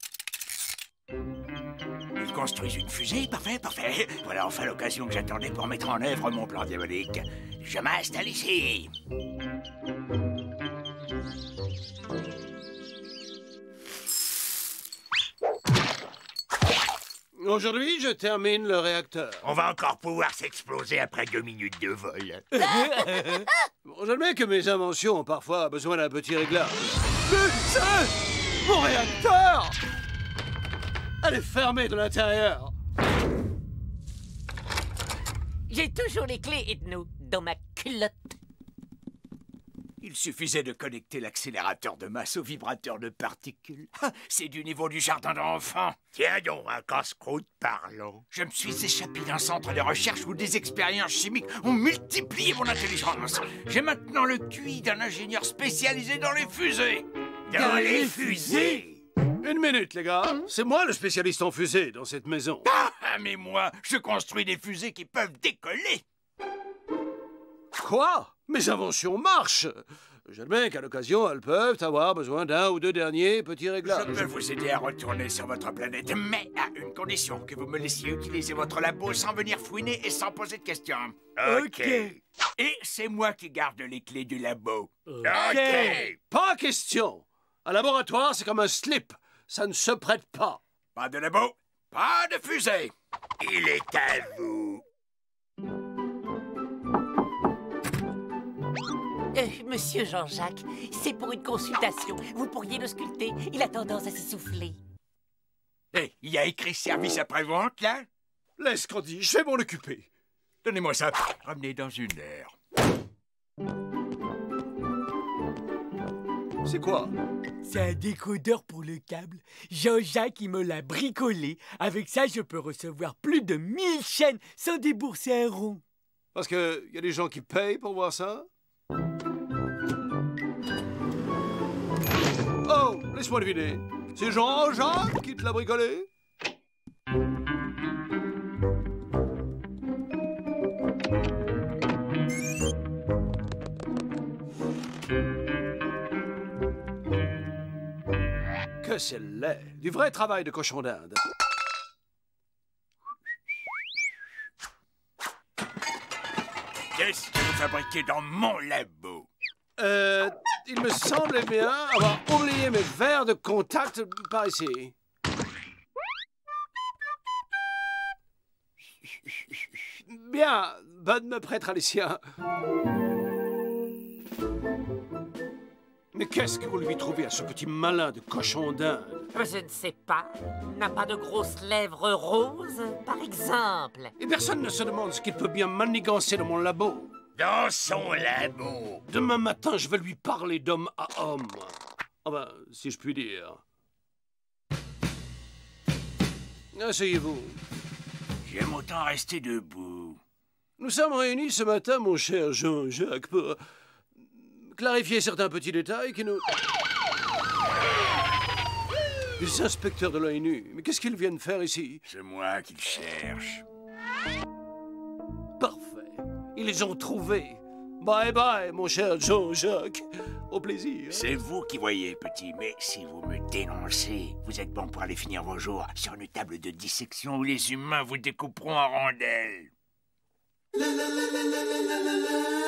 Ils construisent une fusée, parfait, parfait. Voilà enfin l'occasion que j'attendais pour mettre en œuvre mon plan diabolique. Je m'installe ici. Aujourd'hui, je termine le réacteur. On va encore pouvoir s'exploser après deux minutes de vol. Bon, j'admets que mes inventions ont parfois besoin d'un petit réglage. Mais c'est mon réacteur! Elle est fermée de l'intérieur. J'ai toujours les clés, Ethno, dans ma culotte. Il suffisait de connecter l'accélérateur de masse au vibrateur de particules. Ah, c'est du niveau du jardin d'enfants. Tiens donc, un casse-croûte parlant. Je me suis échappé d'un centre de recherche où des expériences chimiques ont multiplié mon intelligence. J'ai maintenant le Q I d'un ingénieur spécialisé dans les fusées. Dans, dans les fusées? Une minute, les gars. C'est moi le spécialiste en fusées dans cette maison. Ah, mais moi, je construis des fusées qui peuvent décoller. Quoi? Mes inventions marchent. J'admets qu'à l'occasion, elles peuvent avoir besoin d'un ou deux derniers petits réglages. Je peux vous aider à retourner sur votre planète, mais à une condition, que vous me laissiez utiliser votre labo sans venir fouiner et sans poser de questions. Ok. Et c'est moi qui garde les clés du labo. Ok. Ok. Pas question. Un laboratoire, c'est comme un slip. Ça ne se prête pas. Pas de labo, pas de fusée. Il est à vous. Euh, monsieur Jean-Jacques, c'est pour une consultation. Vous pourriez le sculpter. Il a tendance à s'essouffler. Hé, hey, il y a écrit service après-vente, là? Laisse, Candy, je vais m'en occuper. Donnez-moi ça. Ramenez dans une heure. C'est quoi? C'est un décodeur pour le câble. Jean-Jacques, il me l'a bricolé. Avec ça, je peux recevoir plus de mille chaînes sans débourser un rond. Parce qu'il y a des gens qui payent pour voir ça? Oh, laisse-moi deviner. C'est Jean-Jacques qui te l'a bricolé? Que c'est laid. Du vrai travail de cochon d'Inde. Qu'est-ce que vous fabriquez dans mon labo? Euh, il me semblait bien avoir oublié mes verres de contact par ici. Bien, Bud me prêtera les siens. Mais qu'est-ce que vous lui trouvez à ce petit malin de cochon d'Inde? Je ne sais pas. N'a pas de grosses lèvres roses, par exemple? Et personne ne se demande ce qu'il peut bien manigancer dans mon labo. Dans son labo. Demain matin, je vais lui parler d'homme à homme. Enfin, si je puis dire. Asseyez-vous. J'aime autant rester debout. Nous sommes réunis ce matin, mon cher Jean-Jacques, pour clarifier certains petits détails qui nous... Les inspecteurs de l'ONU. Mais qu'est-ce qu'ils viennent faire ici? C'est moi qui le cherche. Parfait. Ils les ont trouvés. Bye bye, mon cher Jean-Jacques. Au plaisir. C'est vous qui voyez, petit, mais si vous me dénoncez, vous êtes bon pour aller finir vos jours sur une table de dissection où les humains vous découperont en rondelles. La, la, la, la, la, la, la, la.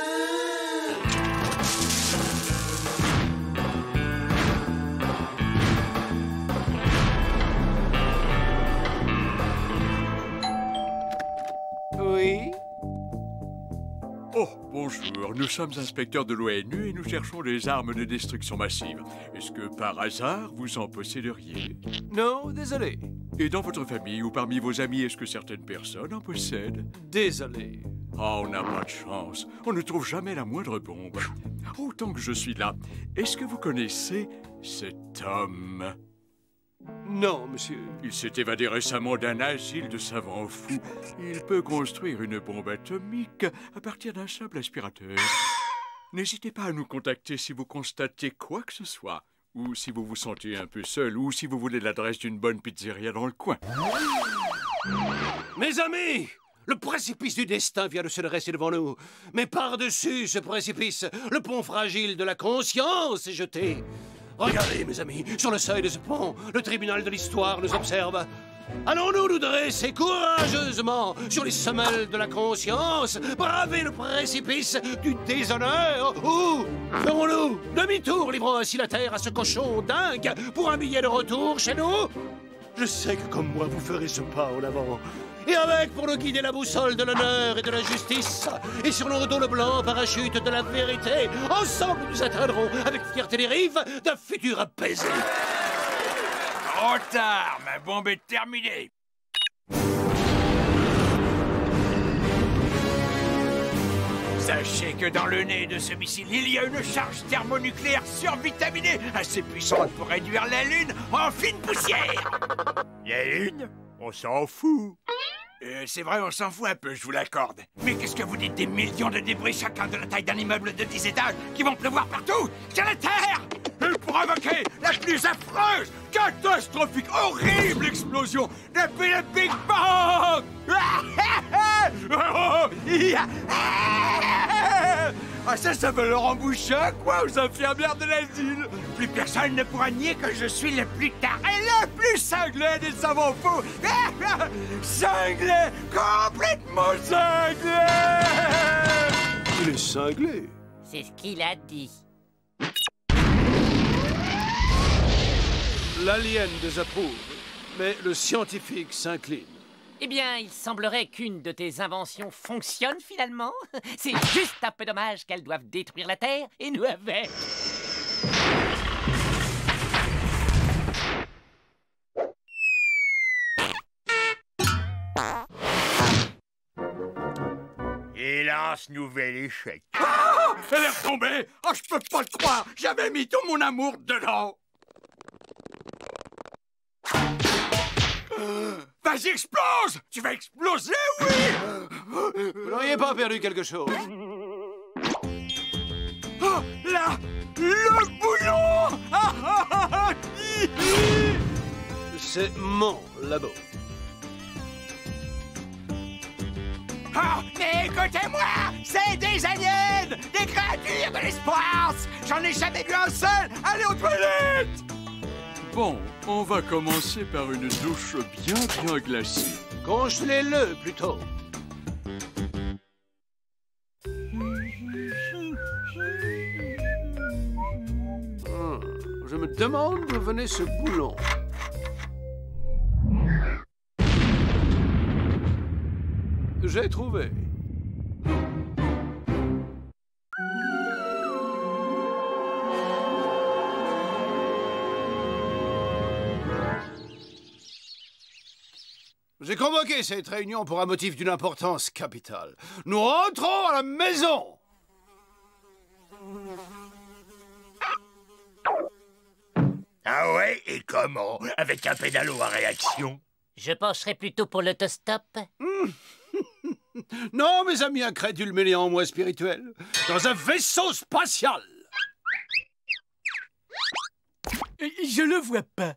Oui? Oh, bonjour. Nous sommes inspecteurs de l'ONU et nous cherchons des armes de destruction massive. Est-ce que, par hasard, vous en posséderiez? Non, désolé. Et dans votre famille ou parmi vos amis, est-ce que certaines personnes en possèdent? Désolé. Oh, on n'a pas de chance. On ne trouve jamais la moindre bombe. Oh, tant que je suis là, est-ce que vous connaissez cet homme? Non, monsieur. Il s'est évadé récemment d'un asile de savants fous. Il peut construire une bombe atomique à partir d'un simple aspirateur. N'hésitez pas à nous contacter si vous constatez quoi que ce soit. Ou si vous vous sentez un peu seul, ou si vous voulez l'adresse d'une bonne pizzeria dans le coin. Mes amis, le précipice du destin vient de se dresser devant nous. Mais par-dessus ce précipice, le pont fragile de la conscience est jeté. Regardez, mes amis, sur le seuil de ce pont, le tribunal de l'histoire nous observe. Allons-nous nous dresser courageusement sur les semelles de la conscience, braver le précipice du déshonneur, ou ferons-nous demi-tour, livrant ainsi la terre à ce cochon dingue pour un billet de retour chez nous? Je sais que comme moi, vous ferez ce pas en avant. Et avec pour nous guider la boussole de l'honneur et de la justice, et sur nos dos le blanc parachute de la vérité, ensemble nous atteindrons avec fierté les rives d'un futur apaisé. Trop tard, ma bombe est terminée. Sachez que dans le nez de ce missile, il y a une charge thermonucléaire survitaminée, assez puissante pour réduire la Lune en fine poussière. La Lune? On s'en fout. Euh, c'est vrai, on s'en fout un peu, je vous l'accorde. Mais qu'est-ce que vous dites des millions de débris, chacun de la taille d'un immeuble de dix étages, qui vont pleuvoir partout sur la Terre, et provoquer la plus affreuse, catastrophique, horrible explosion depuis le Big Bang. Ah, ça, ça veut Laurent Bouchon, quoi, aux infirmières de l'asile. Plus personne ne pourra nier que je suis le plus taré, le plus cinglé des savants fous. Cinglé, complètement cinglé. Il est cinglé. C'est ce qu'il a dit. L'alien désapprouve, mais le scientifique s'incline. Eh bien, il semblerait qu'une de tes inventions fonctionne finalement. C'est juste un peu dommage qu'elles doivent détruire la Terre et nous avec. Hélas, nouvel échec. Ah, elle est retombée. Oh, je peux pas le croire. J'avais mis tout mon amour dedans. Vas-y, explose! Tu vas exploser, oui! Vous n'auriez pas perdu quelque chose? Oh, là! Le boulon! C'est mon labo. Oh, mais écoutez-moi! C'est des aliens! Des créatures de l'espace! J'en ai jamais vu un seul! Allez aux toilettes! Bon, on va commencer par une douche bien bien glacée. Congelez-le plutôt. Hmm, je me demande d'où venait ce boulon. J'ai trouvé. J'ai convoqué cette réunion pour un motif d'une importance capitale. Nous rentrons à la maison. Ah ouais, et comment? Avec un pédalo à réaction? Je pencherais plutôt pour l'autostop. Non, mes amis incrédules, mais néanmoins spirituels. Dans un vaisseau spatial. Je le vois pas.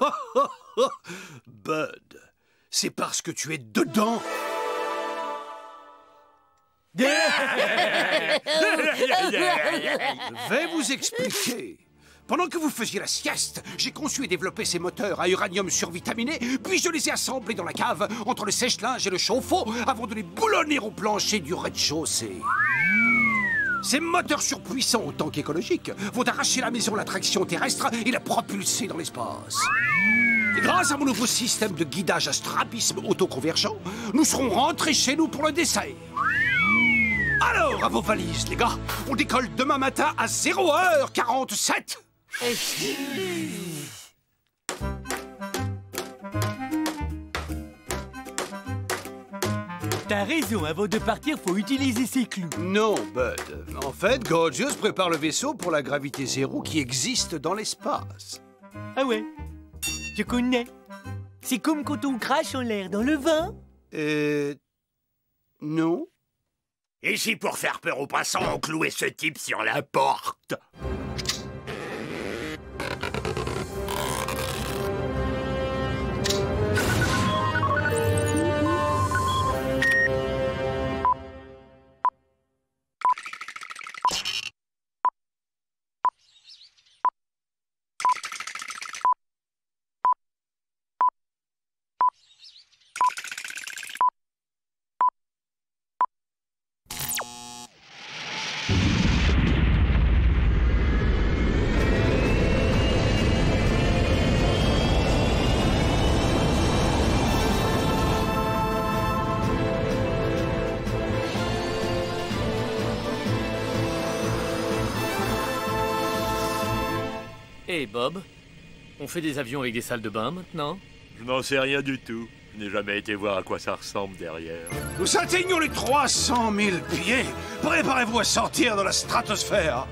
Bud, c'est parce que tu es dedans. Je vais vous expliquer. Pendant que vous faisiez la sieste, j'ai conçu et développé ces moteurs à uranium survitaminé, puis je les ai assemblés dans la cave, entre le sèche-linge et le chauffe-eau, avant de les boulonner au plancher du rez-de-chaussée. Ces moteurs surpuissants autant qu'écologiques vont arracher la maison à l'attraction terrestre et la propulser dans l'espace. Et grâce à mon nouveau système de guidage à strabisme autoconvergent, nous serons rentrés chez nous pour le dessert. Alors, à vos valises, les gars, on décolle demain matin à zéro heure quarante-sept. T'as raison, avant de partir, faut utiliser ses clous. Non, Bud. En fait, Gorgeous prépare le vaisseau pour la gravité zéro qui existe dans l'espace. Ah ouais, je connais. C'est comme quand on crache en l'air dans le vin. Euh... Non. Et si pour faire peur aux passants, on clouait ce type sur la porte? Hé, hey Bob, on fait des avions avec des salles de bain maintenant? Je n'en sais rien du tout. Je n'ai jamais été voir à quoi ça ressemble derrière. Nous atteignons les trois cent mille pieds. Préparez-vous à sortir de la stratosphère.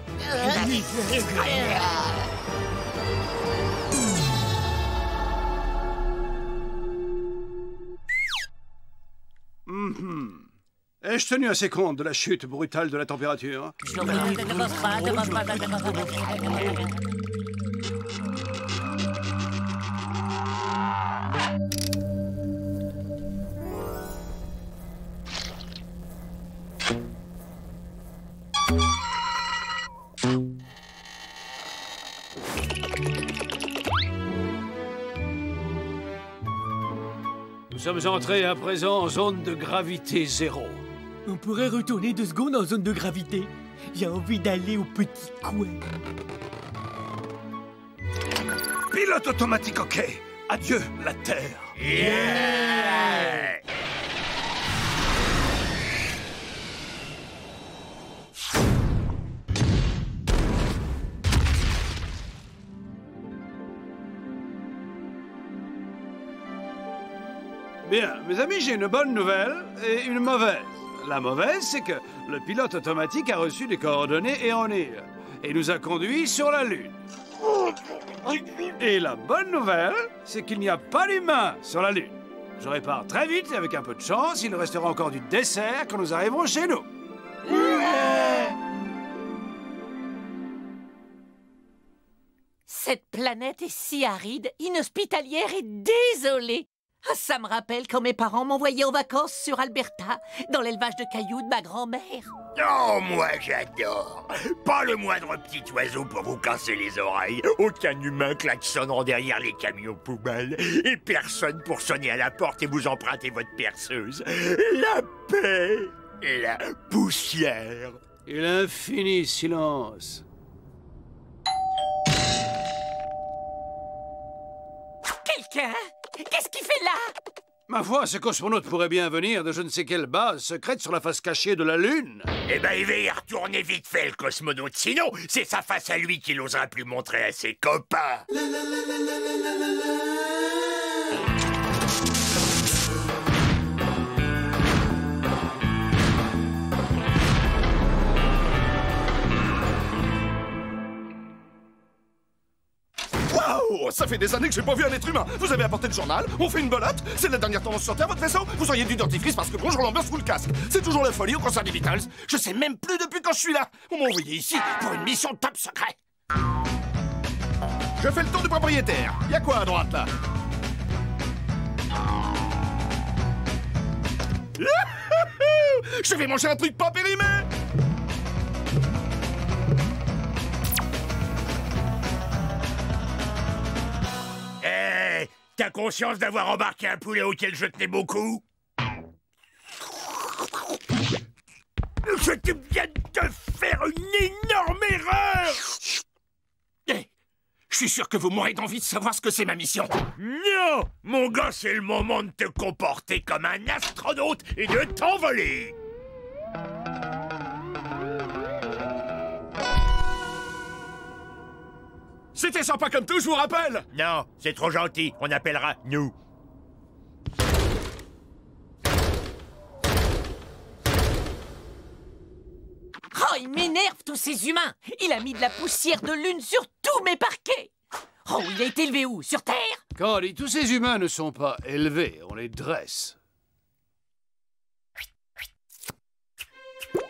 Mm-hmm. Ai-je tenu assez compte de la chute brutale de la température? Nous sommes entrés à présent en zone de gravité zéro. On pourrait retourner deux secondes en zone de gravité. J'ai envie d'aller au petit coin. Pilote automatique, ok. Adieu, la Terre. Yeah! Bien, mes amis, j'ai une bonne nouvelle et une mauvaise. La mauvaise, c'est que le pilote automatique a reçu des coordonnées erronées et nous a conduits sur la Lune. Et la bonne nouvelle, c'est qu'il n'y a pas d'humains sur la Lune. Je répare très vite et avec un peu de chance, il restera encore du dessert quand nous arriverons chez nous. Cette planète est si aride, inhospitalière et désolée. Ah, ça me rappelle quand mes parents m'envoyaient en vacances sur Alberta, dans l'élevage de cailloux de ma grand-mère. Oh, moi j'adore. Pas le moindre petit oiseau pour vous casser les oreilles, aucun humain klaxonnant derrière les camions poubelles, et personne pour sonner à la porte et vous emprunter votre perceuse. La paix, la poussière. Et l'infini silence. Quelqu'un? Qu'est-ce qu'il fait là? Ma foi, ce cosmonaute pourrait bien venir de je ne sais quelle base secrète sur la face cachée de la Lune. Eh ben, il va y retourner vite fait, le cosmonaute. Sinon, c'est sa face à lui qu'il n'osera plus montrer à ses copains. Waouh! Ça fait des années que j'ai pas vu un être humain. Vous avez apporté le journal, on fait une belote, c'est la dernière tendance sur Terre, votre vaisseau. Vous auriez du dentifrice parce que bonjour l'ambiance sous le casque. C'est toujours la folie au concert des Beatles. Je sais même plus depuis quand je suis là. On m'a envoyé ici pour une mission top secret. Je fais le tour du propriétaire. Y a quoi à droite là? Je vais manger un truc pas périmé. Eh, t'as conscience d'avoir embarqué un poulet auquel je tenais beaucoup? Je te viens de faire une énorme erreur! Eh, je suis sûr que vous mourrez d'envie de savoir ce que c'est ma mission. Non! Mon gars, c'est le moment de te comporter comme un astronaute et de t'envoler! C'était sympa comme tout, je vous rappelle. Non, c'est trop gentil, on appellera nous. Oh, il m'énerve, tous ces humains! Il a mis de la poussière de lune sur tous mes parquets! Oh, il a été élevé où? Sur Terre? Candy, tous ces humains ne sont pas élevés, on les dresse.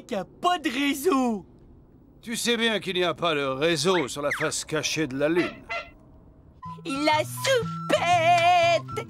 qu'il n'y a pas de réseau. Tu sais bien qu'il n'y a pas de réseau sur la face cachée de la Lune. La soupette!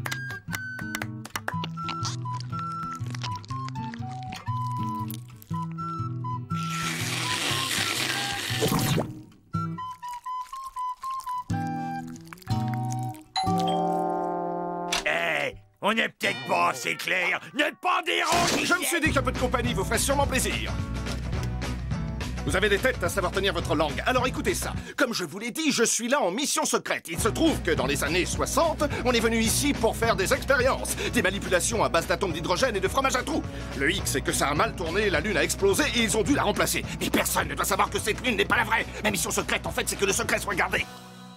Eh, on n'est peut-être pas assez clair. Ne pas déranger. Je me suis dit qu'un peu de compagnie vous ferait sûrement plaisir. Vous avez des têtes à savoir tenir votre langue. Alors écoutez ça. Comme je vous l'ai dit, je suis là en mission secrète. Il se trouve que dans les années soixante, on est venu ici pour faire des expériences. Des manipulations à base d'atomes d'hydrogène et de fromage à trous. Le hic, c'est que ça a mal tourné, la Lune a explosé et ils ont dû la remplacer. Mais personne ne doit savoir que cette Lune n'est pas la vraie. Ma mission secrète, en fait, c'est que le secret soit gardé.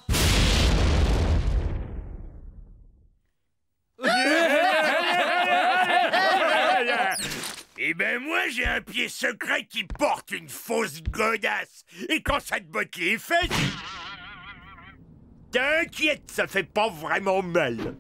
Eh ben moi j'ai un pied secret qui porte une fausse godasse. Et quand ça te botte les fesses, t'inquiète, ça fait pas vraiment mal.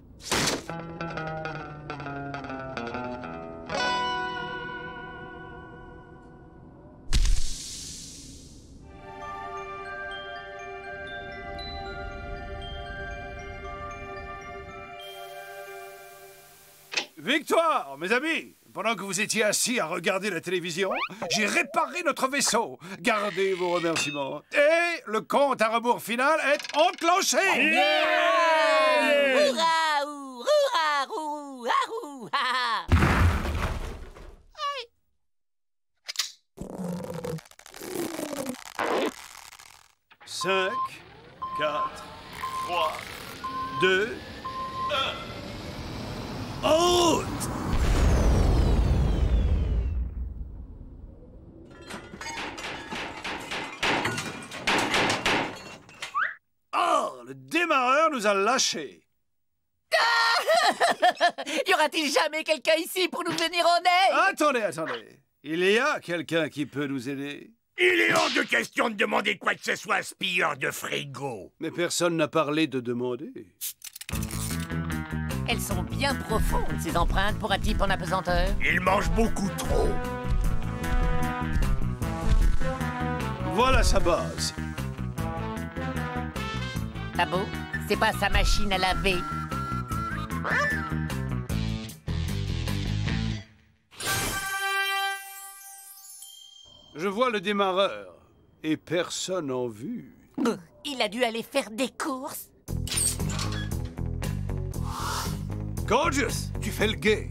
Victoire, mes amis! Pendant que vous étiez assis à regarder la télévision, j'ai réparé notre vaisseau. Gardez vos remerciements. Et le compte à rebours final est enclenché! Yeah! Hourra, hourra, hourra, hourra. Cinq, quatre, trois, deux, un. En route! Oh, le démarreur nous a lâchés. Y aura-t-il jamais quelqu'un ici pour nous venir en aide? Attendez, attendez. Il y a quelqu'un qui peut nous aider. Il est hors de question de demander quoi que ce soit à ce pilleur de frigo. Mais personne n'a parlé de demander. Elles sont bien profondes, ces empreintes, pour un type en apesanteur. Il mange beaucoup trop. Voilà sa base. Pas beau? C'est pas sa machine à laver. Je vois le démarreur. Et personne en vue. Il a dû aller faire des courses. Gorgeous, tu fais le gay.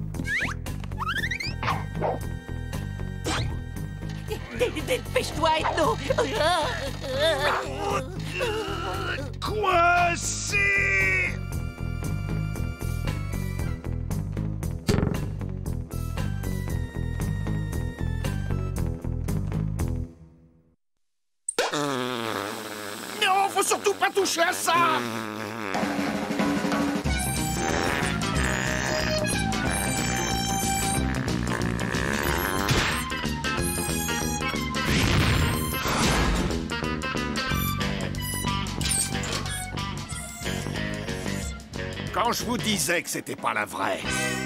Dépêche-toi, Ethno. Coincé. Non, faut surtout pas toucher à ça. Quand je vous disais que c'était pas la vraie.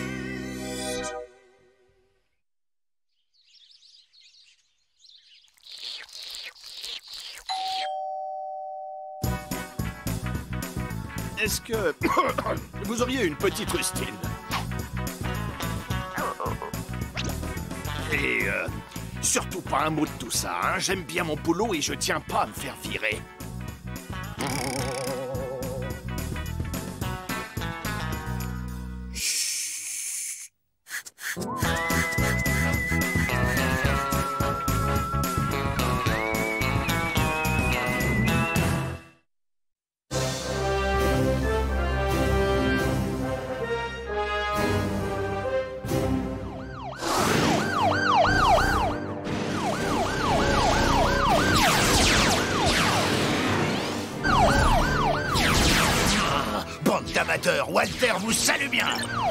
Est-ce que vous auriez une petite rustine? Et euh, surtout pas un mot de tout ça, hein? J'aime bien mon boulot et je tiens pas à me faire virer. Walter vous salue bien.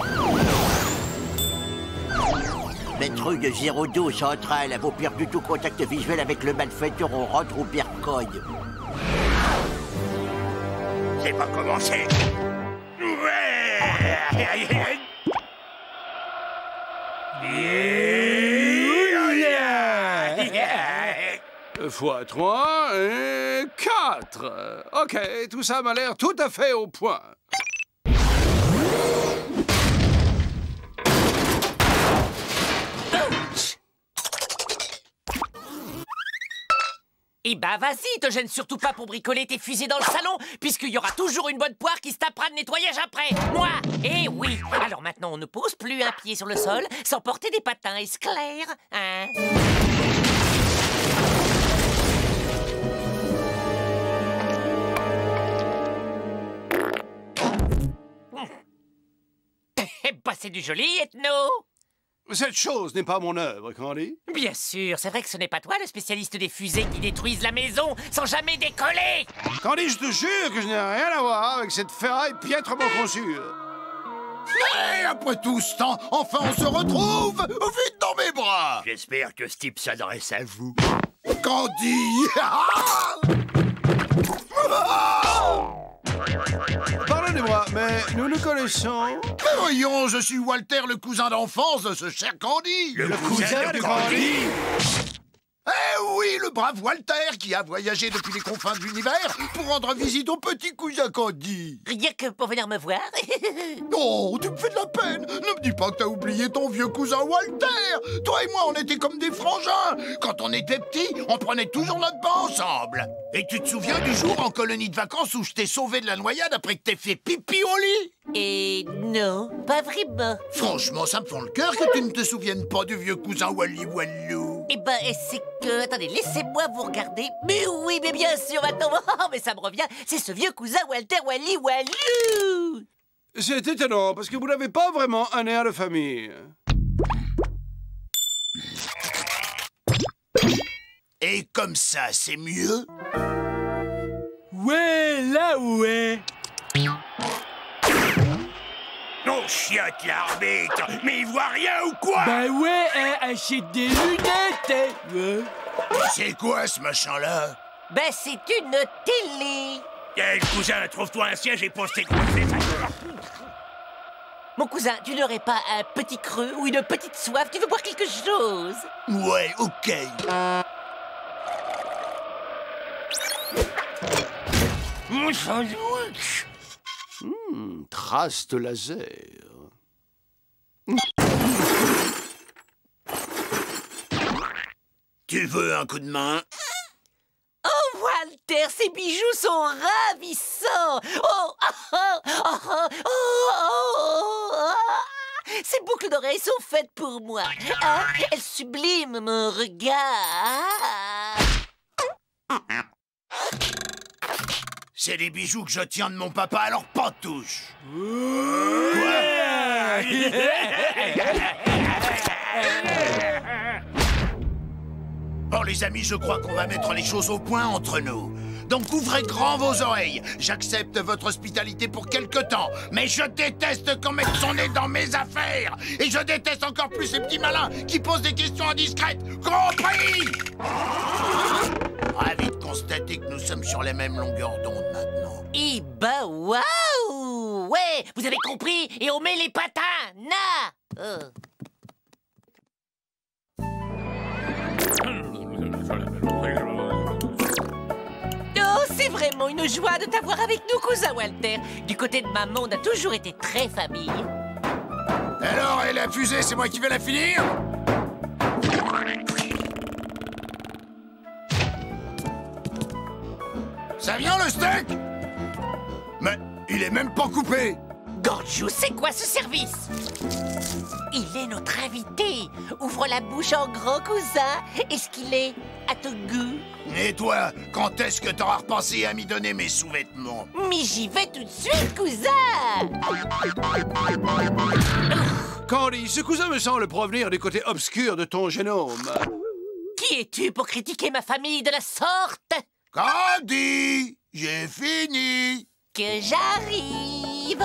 Maître de zéro deux central, avez perdu tout contact visuel avec le malfaiteur, on rentre au Bercogne. C'est pas commencé. Ouais. fois trois et quatre. Ok, tout ça m'a l'air tout à fait au point. Eh ben vas-y, te gêne surtout pas pour bricoler tes fusées dans le salon, puisqu'il y aura toujours une bonne poire qui se tapera de nettoyage après. Moi. Eh oui. Alors maintenant, on ne pose plus un pied sur le sol sans porter des patins, est-ce clair, hein? Eh ben c'est du joli, Ethno. Cette chose n'est pas mon œuvre, Candy. Bien sûr, c'est vrai que ce n'est pas toi le spécialiste des fusées qui détruisent la maison sans jamais décoller. Candy, je te jure que je n'ai rien à voir avec cette ferraille piètrement conçue. Et après tout ce temps, enfin on se retrouve. Vite dans mes bras. J'espère que ce type s'adresse à vous. Candy. Pardonnez-moi, mais nous nous connaissons. Mais voyons, je suis Walter, le cousin d'enfance de ce cher Candy. Le, le cousin, cousin de Candy, Candy. Eh oui, le brave Walter qui a voyagé depuis les confins de l'univers pour rendre visite au petit cousin Candy. Rien que pour venir me voir. Oh, tu me fais de la peine. Ne me dis pas que t'as oublié ton vieux cousin Walter. Toi et moi, on était comme des frangins. Quand on était petits, on prenait toujours notre bain ensemble. Et tu te souviens du jour en colonie de vacances où je t'ai sauvé de la noyade après que t'aies fait pipi au lit? Et non, pas vraiment. Franchement, ça me fend le cœur que tu ne te souviennes pas du vieux cousin Wally Wallou. Eh ben, c'est que... Attendez, laissez-moi vous regarder. Mais oui, mais bien sûr, maintenant... Oh, mais ça me revient. C'est ce vieux cousin Walter Wally Wallou. C'est étonnant, parce que vous n'avez pas vraiment un air de famille. Et comme ça, c'est mieux? Ouais, là, ouais. Non, chiotte, l'arbitre. Mais il voit rien ou quoi? Bah ouais, hein, achète des lunettes, hein. Ouais. C'est quoi, ce machin-là? Ben, c'est une télé. Eh, cousin, trouve-toi un siège et pose tes grosses fesses. Mon cousin, tu n'aurais pas un petit creux ou une petite soif? Tu veux boire quelque chose? Ouais, ok. Mon sandwich. Hmm, trace de laser. Tu veux un coup de main? Oh, Walter, ces bijoux sont ravissants. Oh, oh, oh, oh, oh, oh, oh. Ces boucles d'oreilles sont faites pour moi. Hein? Elles subliment mon regard. C'est des bijoux que je tiens de mon papa, alors pas de touche. Bon, les amis, je crois qu'on va mettre les choses au point entre nous. Donc ouvrez grand vos oreilles. J'accepte votre hospitalité pour quelque temps, mais je déteste qu'on mette son nez dans mes affaires. Et je déteste encore plus ces petits malins qui posent des questions indiscrètes. Compris? Ravi de constater que nous sommes sur les mêmes longueurs d'onde maintenant. Eh ben, waouh! Ouais, vous avez compris? Et on met les patins! Na! Oh. Oh, c'est vraiment une joie de t'avoir avec nous, cousin Walter. Du côté de maman, on a toujours été très famille. Alors, et la fusée, c'est moi qui vais la finir? Ça vient, le steak? Mais il est même pas coupé. Gorgiou, c'est quoi ce service? Il est notre invité. Ouvre la bouche en grand, cousin. Est-ce qu'il est à ton goût? Et toi, quand est-ce que t'auras repensé à m'y donner mes sous-vêtements? Mais j'y vais tout de suite, cousin. Candy, ce cousin me semble provenir du côté obscur de ton génome. Qui es-tu pour critiquer ma famille de la sorte? Candy, j'ai fini. Que j'arrive.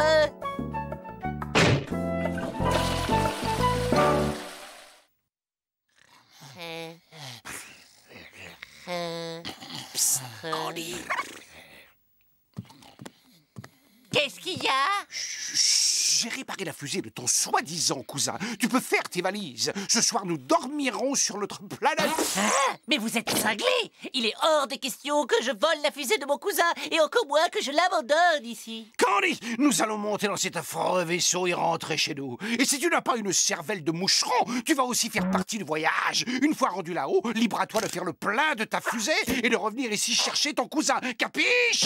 Candy. Qu'est-ce qu'il y a? Chut. j'ai réparé la fusée de ton soi-disant cousin. Tu peux faire tes valises. Ce soir, nous dormirons sur notre planète. Ah, mais vous êtes cinglé! Il est hors de question que je vole la fusée de mon cousin, et encore moins que je l'abandonne ici. Candy, nous allons monter dans cet affreux vaisseau et rentrer chez nous. Et si tu n'as pas une cervelle de moucheron, tu vas aussi faire partie du voyage. Une fois rendu là-haut, libre à toi de faire le plein de ta fusée et de revenir ici chercher ton cousin. Capiche?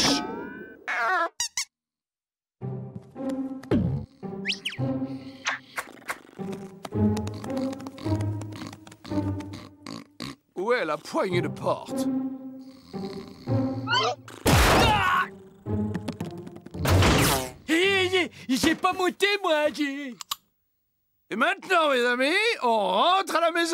Où est la poignée de porte? Ah! Hé, j'ai pas monté, moi, j'ai... Et maintenant, mes amis, on rentre à la maison.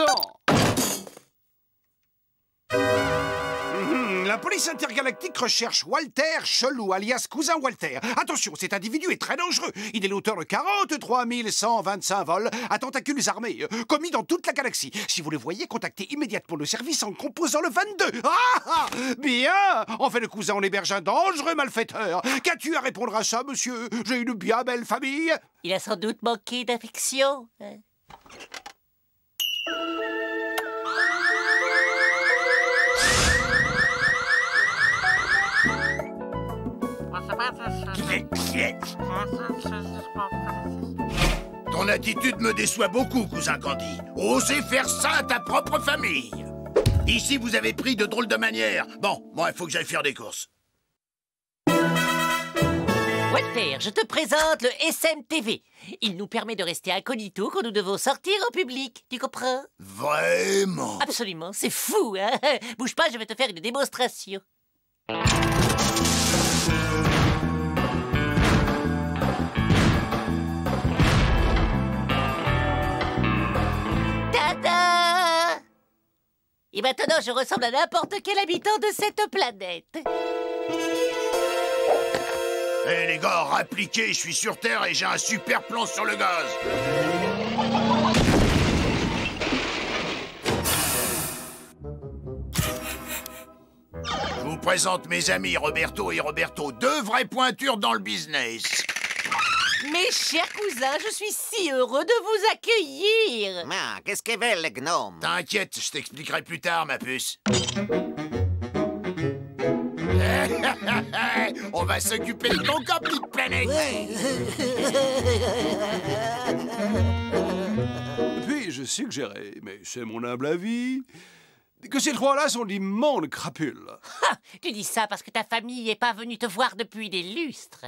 La police intergalactique recherche Walter Chelou, alias Cousin Walter. Attention, cet individu est très dangereux. Il est l'auteur de quarante-trois mille cent vingt-cinq vols à tentacules armés, euh, commis dans toute la galaxie. Si vous le voyez, contactez immédiatement le service en composant le vingt-deux. Ah, ah, bien. En fait, le cousin, on héberge un dangereux malfaiteur. Qu'as-tu à répondre à ça, monsieur? J'ai une bien belle famille. Il a sans doute manqué d'affection. Hein? Ton attitude me déçoit beaucoup, cousin Candy. Oser faire ça à ta propre famille. Ici, vous avez pris de drôles de manières. Bon, moi, il faut que j'aille faire des courses. Walter, je te présente le S M T V. Il nous permet de rester incognito quand nous devons sortir en public. Tu comprends? Vraiment? Absolument, c'est fou, hein? Bouge pas, je vais te faire une démonstration. Tada! Et maintenant, je ressemble à n'importe quel habitant de cette planète. Hé hey, les gars, rappliquez, je suis sur Terre et j'ai un super plan sur le gaz. Je vous présente mes amis Roberto et Roberto, deux vraies pointures dans le business. Mes chers cousins, je suis si heureux de vous accueillir. Ah, qu'est-ce qu'ils veulent, les gnomes? T'inquiète, je t'expliquerai plus tard, ma puce. On va s'occuper de ton corps, petite planète. Puis-je suggérer, mais c'est mon humble avis, que ces trois-là sont d'immondes crapules. Ha, tu dis ça parce que ta famille n'est pas venue te voir depuis des lustres.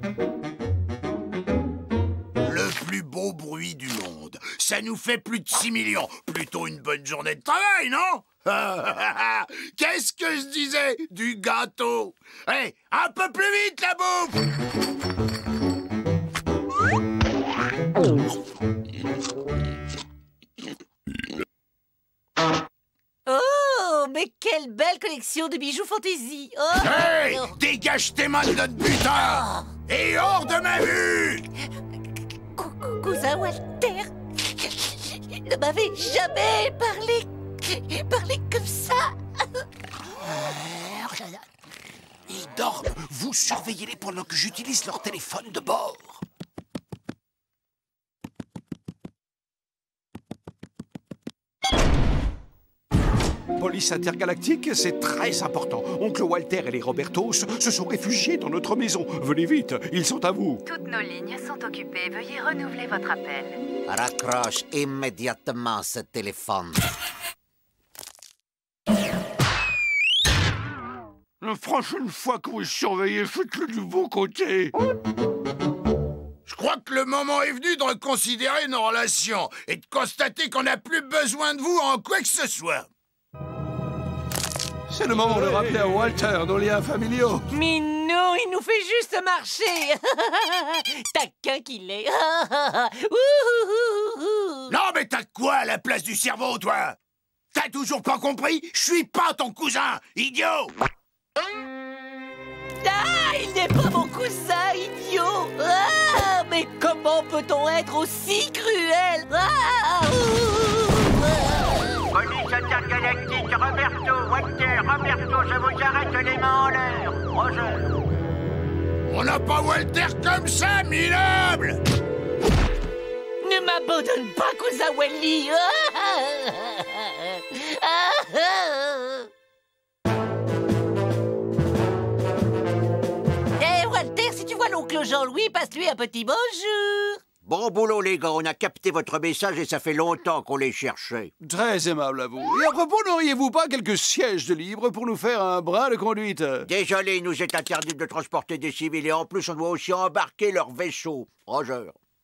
Le plus beau bruit du monde. Ça nous fait plus de six millions. Plutôt une bonne journée de travail, non? Qu'est-ce que je disais? Du gâteau. Hé, hey, un peu plus vite, la bouffe! Oh, mais quelle belle collection de bijoux fantaisie. Oh, hey, oh. Dégage tes mains de notre butin. Oh. Et hors de ma vue. Cousin Walter ne m'avait jamais parlé parlé comme ça. Ils dorment. Vous surveillez-les pendant que j'utilise leur téléphone de bord. Police intergalactique, c'est très important. Oncle Walter et les Robertos se sont réfugiés dans notre maison. Venez vite, ils sont à vous. Toutes nos lignes sont occupées. Veuillez renouveler votre appel. Raccroche immédiatement ce téléphone. La prochaine fois que vous surveillez, faites-le du bon côté. Je crois que le moment est venu de reconsidérer nos relations et de constater qu'on n'a plus besoin de vous en quoi que ce soit. C'est le moment de rappeler à Walter nos liens familiaux. Mais non, il nous fait juste marcher. Taquin qu'il est. Non, mais t'as quoi à la place du cerveau, toi? T'as toujours pas compris? Je suis pas ton cousin, idiot. Ah, il n'est pas mon cousin, idiot. Ah, mais comment peut-on être aussi cruel? Ah, Police intergalactique, Roberto, Walter, Roberto, je vous arrête les mains en l'air. Roger. On n'a pas Walter comme ça, minable. Ne m'abandonne pas, cousin Wally. Eh, Walter, si tu vois l'oncle Jean-Louis, passe-lui un petit bonjour. Bon boulot, les gars, on a capté votre message et ça fait longtemps qu'on les cherchait. Très aimable à vous. Et à propos, n'auriez-vous pas quelques sièges de libre pour nous faire un brin de conduite? Désolé, il nous est interdit de transporter des civils et en plus, on doit aussi embarquer leur vaisseau. Roger.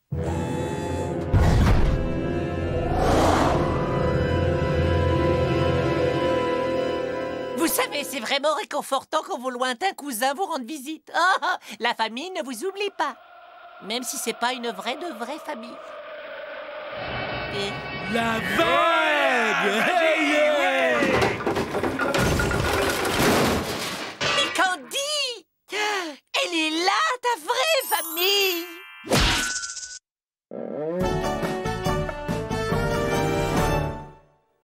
Vous savez, c'est vraiment réconfortant quand vos lointains cousins vous rendent visite. Oh, la famille ne vous oublie pas. Même si c'est pas une vraie de vraie famille. Et... La vague! Hey, yeah! Mais Candy! Elle est là, ta vraie famille!